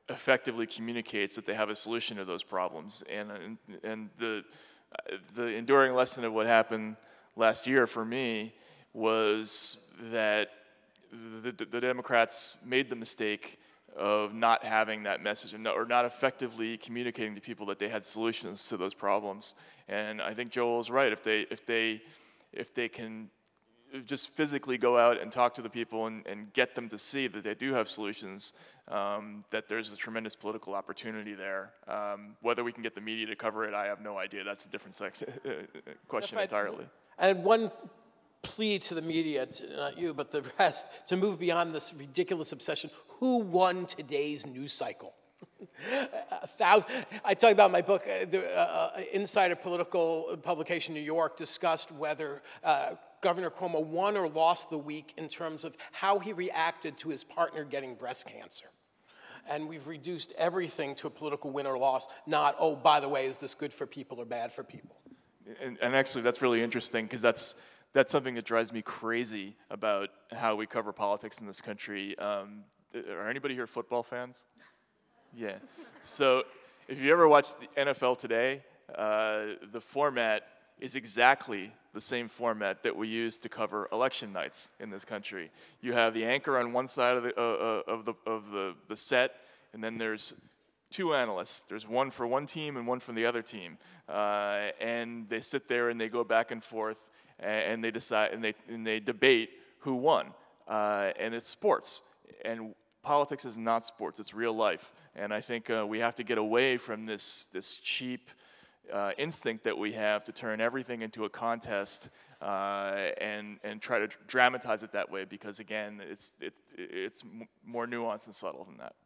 effectively communicates that they have a solution to those problems. And, and, and the, the enduring lesson of what happened last year for me was that the, the Democrats made the mistake of not having that message and not, or not effectively communicating to people that they had solutions to those problems. And I think Joel's right. If they, if they, if they can just physically go out and talk to the people and, and get them to see that they do have solutions, um, that there's a tremendous political opportunity there. Um, whether we can get the media to cover it, I have no idea. That's a different section, question entirely. And one plea to the media, to, not you, but the rest, to move beyond this ridiculous obsession. Who won today's news cycle? A thousand, I talk about in my book, uh, the uh, Insider Political publication in New York discussed whether uh, Governor Cuomo won or lost the week in terms of how he reacted to his partner getting breast cancer. And we've reduced everything to a political win or loss, not, oh, by the way, is this good for people or bad for people? And, and actually, that's really interesting, because that's, that's something that drives me crazy about how we cover politics in this country. Um, are anybody here football fans? Yeah. So if you ever watch the N F L today, uh, the format is exactly the same format that we use to cover election nights in this country. You have the anchor on one side of the, uh, of the, of the, the set, and then there's two analysts. There's one for one team and one from the other team. Uh, and they sit there and they go back and forth, and they decide, and they, and they debate who won. Uh, and it's sports. And politics is not sports, it's real life. And I think uh, we have to get away from this, this cheap uh, instinct that we have to turn everything into a contest uh, and, and try to dramatize it that way, because again, it's, it's, it's more nuanced and subtle than that.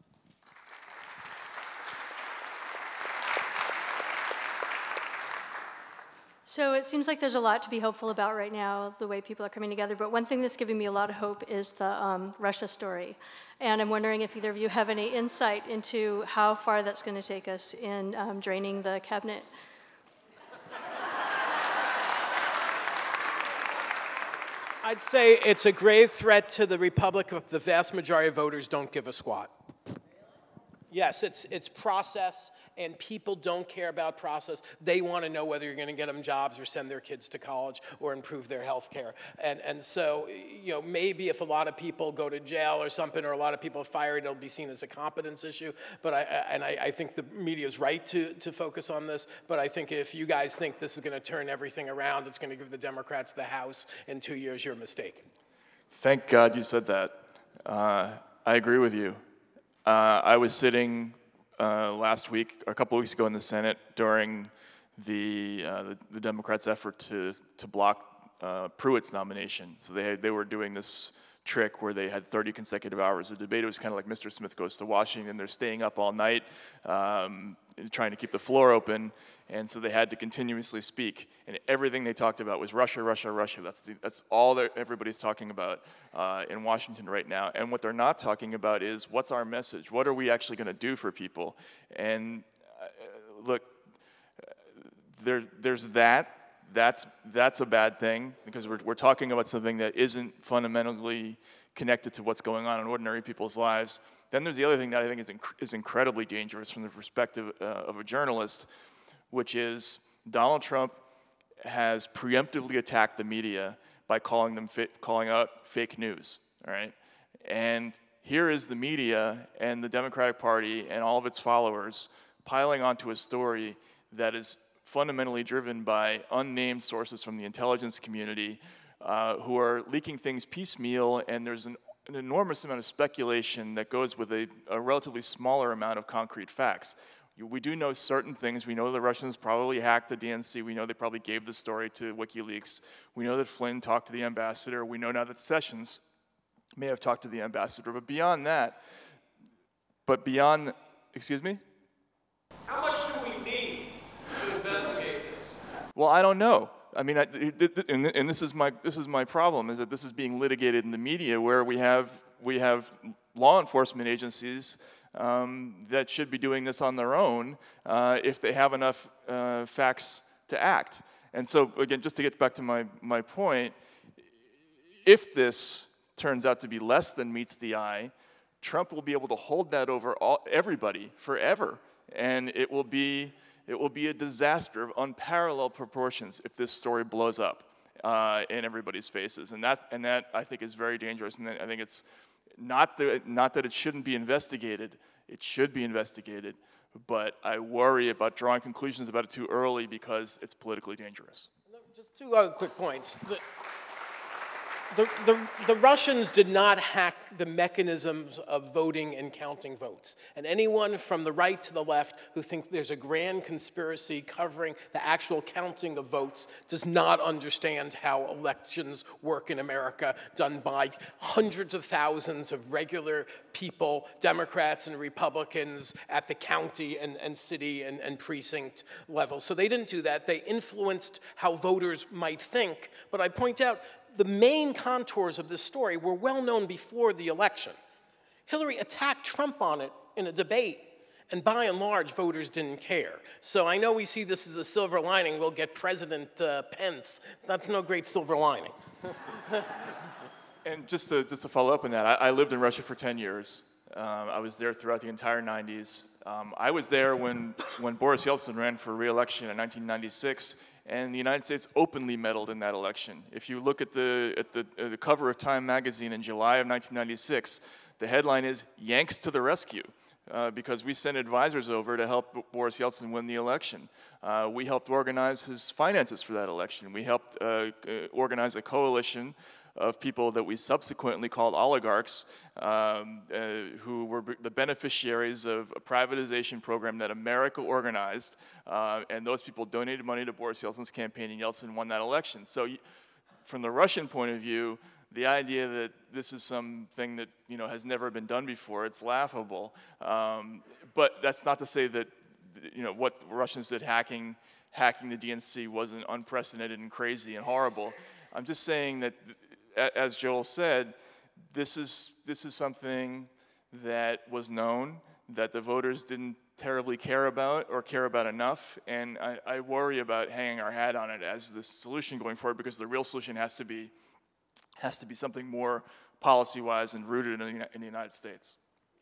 So it seems like there's a lot to be hopeful about right now, the way people are coming together. But one thing that's giving me a lot of hope is the um, Russia story. And I'm wondering if either of you have any insight into how far that's going to take us in um, draining the cabinet. I'd say it's a grave threat to the republic if the vast majority of voters don't give a squat. Yes, it's, it's process, and people don't care about process. They want to know whether you're going to get them jobs or send their kids to college or improve their health care. And, and so, you know, maybe if a lot of people go to jail or something, or a lot of people are fired, it'll be seen as a competence issue. But I, and I, I think the media is right to, to focus on this. But I think if you guys think this is going to turn everything around, it's going to give the Democrats the House in two years, you're mistaken. Thank God you said that. Uh, I agree with you. Uh, I was sitting uh, last week, or a couple of weeks ago in the Senate during the, uh, the, the Democrats' effort to, to block uh, Pruitt's nomination. So they, they were doing this trick where they had thirty consecutive hours of debate. It was kind of like Mister Smith Goes to Washington. They're staying up all night, um, trying to keep the floor open, and so they had to continuously speak. And everything they talked about was Russia, Russia, Russia. That's, the, that's all that everybody's talking about uh, in Washington right now. And what they're not talking about is, what's our message? What are we actually going to do for people? And uh, look, there, there's that. That's, that's a bad thing, because we're, we're talking about something that isn't fundamentally connected to what's going on in ordinary people's lives. Then there's the other thing that I think is, inc is incredibly dangerous from the perspective uh, of a journalist, which is Donald Trump has preemptively attacked the media by calling them calling out fake news, all right? And here is the media and the Democratic Party and all of its followers piling onto a story that is fundamentally driven by unnamed sources from the intelligence community uh, who are leaking things piecemeal, and there's an, an enormous amount of speculation that goes with a, a relatively smaller amount of concrete facts. We do know certain things. We know the Russians probably hacked the D N C. We know they probably gave the story to WikiLeaks. We know that Flynn talked to the ambassador. We know now that Sessions may have talked to the ambassador. But beyond that, but beyond, excuse me? How much do we need to investigate this? Well, I don't know. I mean, I, and, and this is my this is my problem, is that this is being litigated in the media, where we have we have law enforcement agencies um, that should be doing this on their own uh, if they have enough uh, facts to act. And so, again, just to get back to my my point, if this turns out to be less than meets the eye, Trump will be able to hold that over all, everybody forever, and it will be it will be a disaster of unparalleled proportions if this story blows up uh, in everybody's faces, and that and that I think is very dangerous. And I think it's not that not that it shouldn't be investigated; it should be investigated. But I worry about drawing conclusions about it too early because it's politically dangerous. Just two other quick points. The, the, the, the Russians did not hack the mechanisms of voting and counting votes. And anyone from the right to the left who thinks there's a grand conspiracy covering the actual counting of votes does not understand how elections work in America, done by hundreds of thousands of regular people, Democrats and Republicans, at the county and, and city and, and precinct level. So they didn't do that. They influenced how voters might think. But I point out, the main contours of this story were well known before the election. Hillary attacked Trump on it in a debate, and by and large, voters didn't care. So I know we see this as a silver lining. We'll get President uh, Pence. That's no great silver lining. And just to, just to follow up on that, I, I lived in Russia for ten years. Um, I was there throughout the entire nineties. Um, I was there when, when Boris Yeltsin ran for re-election in nineteen ninety-six, and the United States openly meddled in that election. If you look at the, at the, uh, the cover of Time magazine in July of nineteen ninety-six, the headline is, "Yanks to the Rescue," uh, because we sent advisors over to help Boris Yeltsin win the election. Uh, we helped organize his finances for that election. We helped uh, uh, organize a coalition of people that we subsequently called oligarchs, um, uh, who were the beneficiaries of a privatization program that America organized, uh, and those people donated money to Boris Yeltsin's campaign, and Yeltsin won that election. So from the Russian point of view, the idea that this is something that, you know, has never been done before, it's laughable. Um, but that's not to say that, you know, what the Russians did hacking, hacking the D N C wasn't unprecedented and crazy and horrible. I'm just saying that, as Joel said, this is, this is something that was known, that the voters didn't terribly care about or care about enough, and I, I worry about hanging our hat on it as the solution going forward, because the real solution has to be, has to be something more policy-wise and rooted in the, in the United States.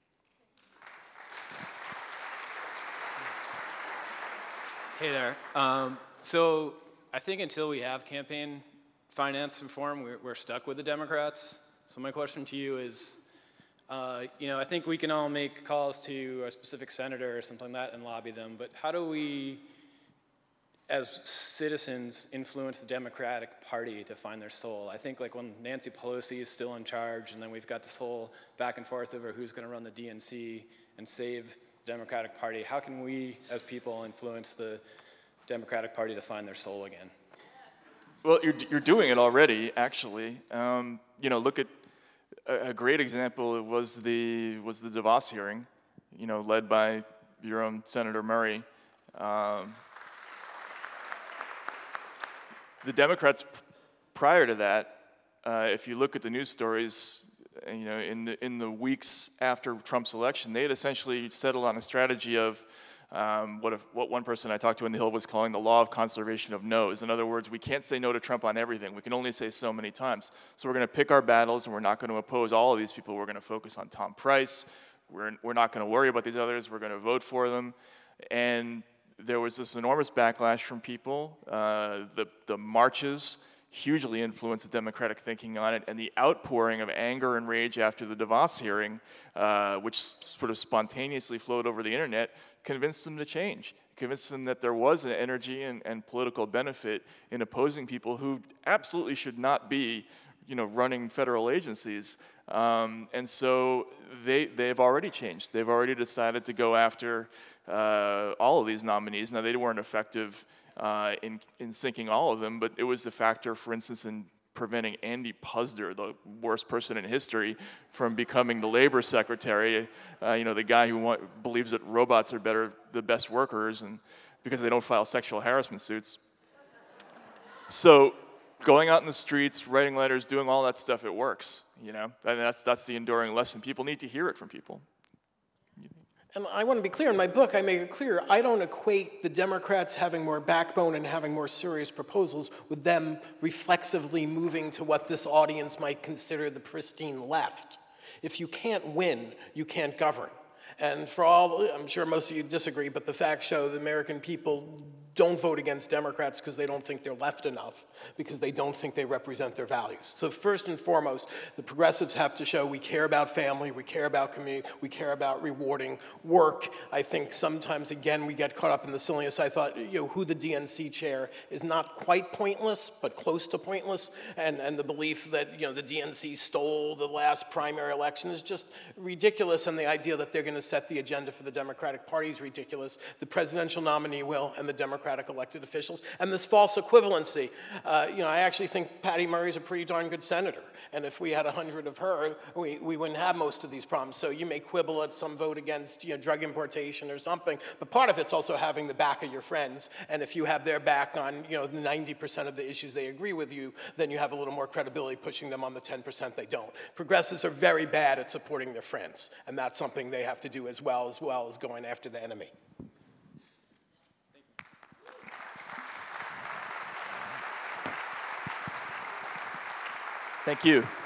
Hey there. Um, so I think until we have campaign finance reform, we're, we're stuck with the Democrats. So my question to you is, uh, you know, I think we can all make calls to a specific senator or something like that and lobby them, but how do we, as citizens, influence the Democratic Party to find their soul? I think like when Nancy Pelosi is still in charge, and then we've got this whole back and forth over who's going to run the D N C and save the Democratic Party, how can we, as people, influence the Democratic Party to find their soul again? Well, you're, you're doing it already, actually. Um, you know, look at a, a great example was the, was the DeVos hearing, you know, led by your own Senator Murray. Um, the Democrats prior to that, uh, if you look at the news stories, you know, in the, in the weeks after Trump's election, they had essentially settled on a strategy of Um, what, if, what one person I talked to in the Hill was calling the law of conservation of no's. In other words, we can't say no to Trump on everything. We can only say so many times. So we're going to pick our battles, and we're not going to oppose all of these people. We're going to focus on Tom Price. We're, we're not going to worry about these others. We're going to vote for them. And there was this enormous backlash from people. Uh, the, the marches hugely influenced the Democratic thinking on it, and the outpouring of anger and rage after the DeVos hearing, uh, which sort of spontaneously flowed over the internet, convinced them to change, convinced them that there was an energy and, and political benefit in opposing people who absolutely should not be, you know, running federal agencies. Um, and so they, they've already changed. They've already decided to go after uh, all of these nominees. Now, they weren't effective uh, in, in sinking all of them, but it was a factor, for instance, in preventing Andy Puzder, the worst person in history, from becoming the labor secretary. Uh, you know, the guy who want, believes that robots are better, the best workers, and because they don't file sexual harassment suits. So, going out in the streets, writing letters, doing all that stuff, it works. You know, and that's that's the enduring lesson. People need to hear it from people. And I want to be clear, in my book, I make it clear, I don't equate the Democrats having more backbone and having more serious proposals with them reflexively moving to what this audience might consider the pristine left. If you can't win, you can't govern. And for all, I'm sure most of you disagree, but the facts show the American people don't vote against Democrats because they don't think they're left enough, because they don't think they represent their values. So first and foremost, the progressives have to show we care about family, we care about community, we care about rewarding work. I think sometimes, again, we get caught up in the silliness. I thought, you know, who the D N C chair is not quite pointless, but close to pointless, and, and the belief that, you know, the D N C stole the last primary election is just ridiculous, and the idea that they're going to set the agenda for the Democratic Party is ridiculous. The presidential nominee will, and the Democratic elected officials, and this false equivalency. Uh, you know, I actually think Patty Murray's a pretty darn good senator, and if we had a hundred of her, we, we wouldn't have most of these problems. So you may quibble at some vote against, you know, drug importation or something, but part of it's also having the back of your friends, and if you have their back on, you know, ninety percent of the issues they agree with you, then you have a little more credibility pushing them on the ten percent they don't. Progressives are very bad at supporting their friends, and that's something they have to do as well, as well as going after the enemy. Thank you.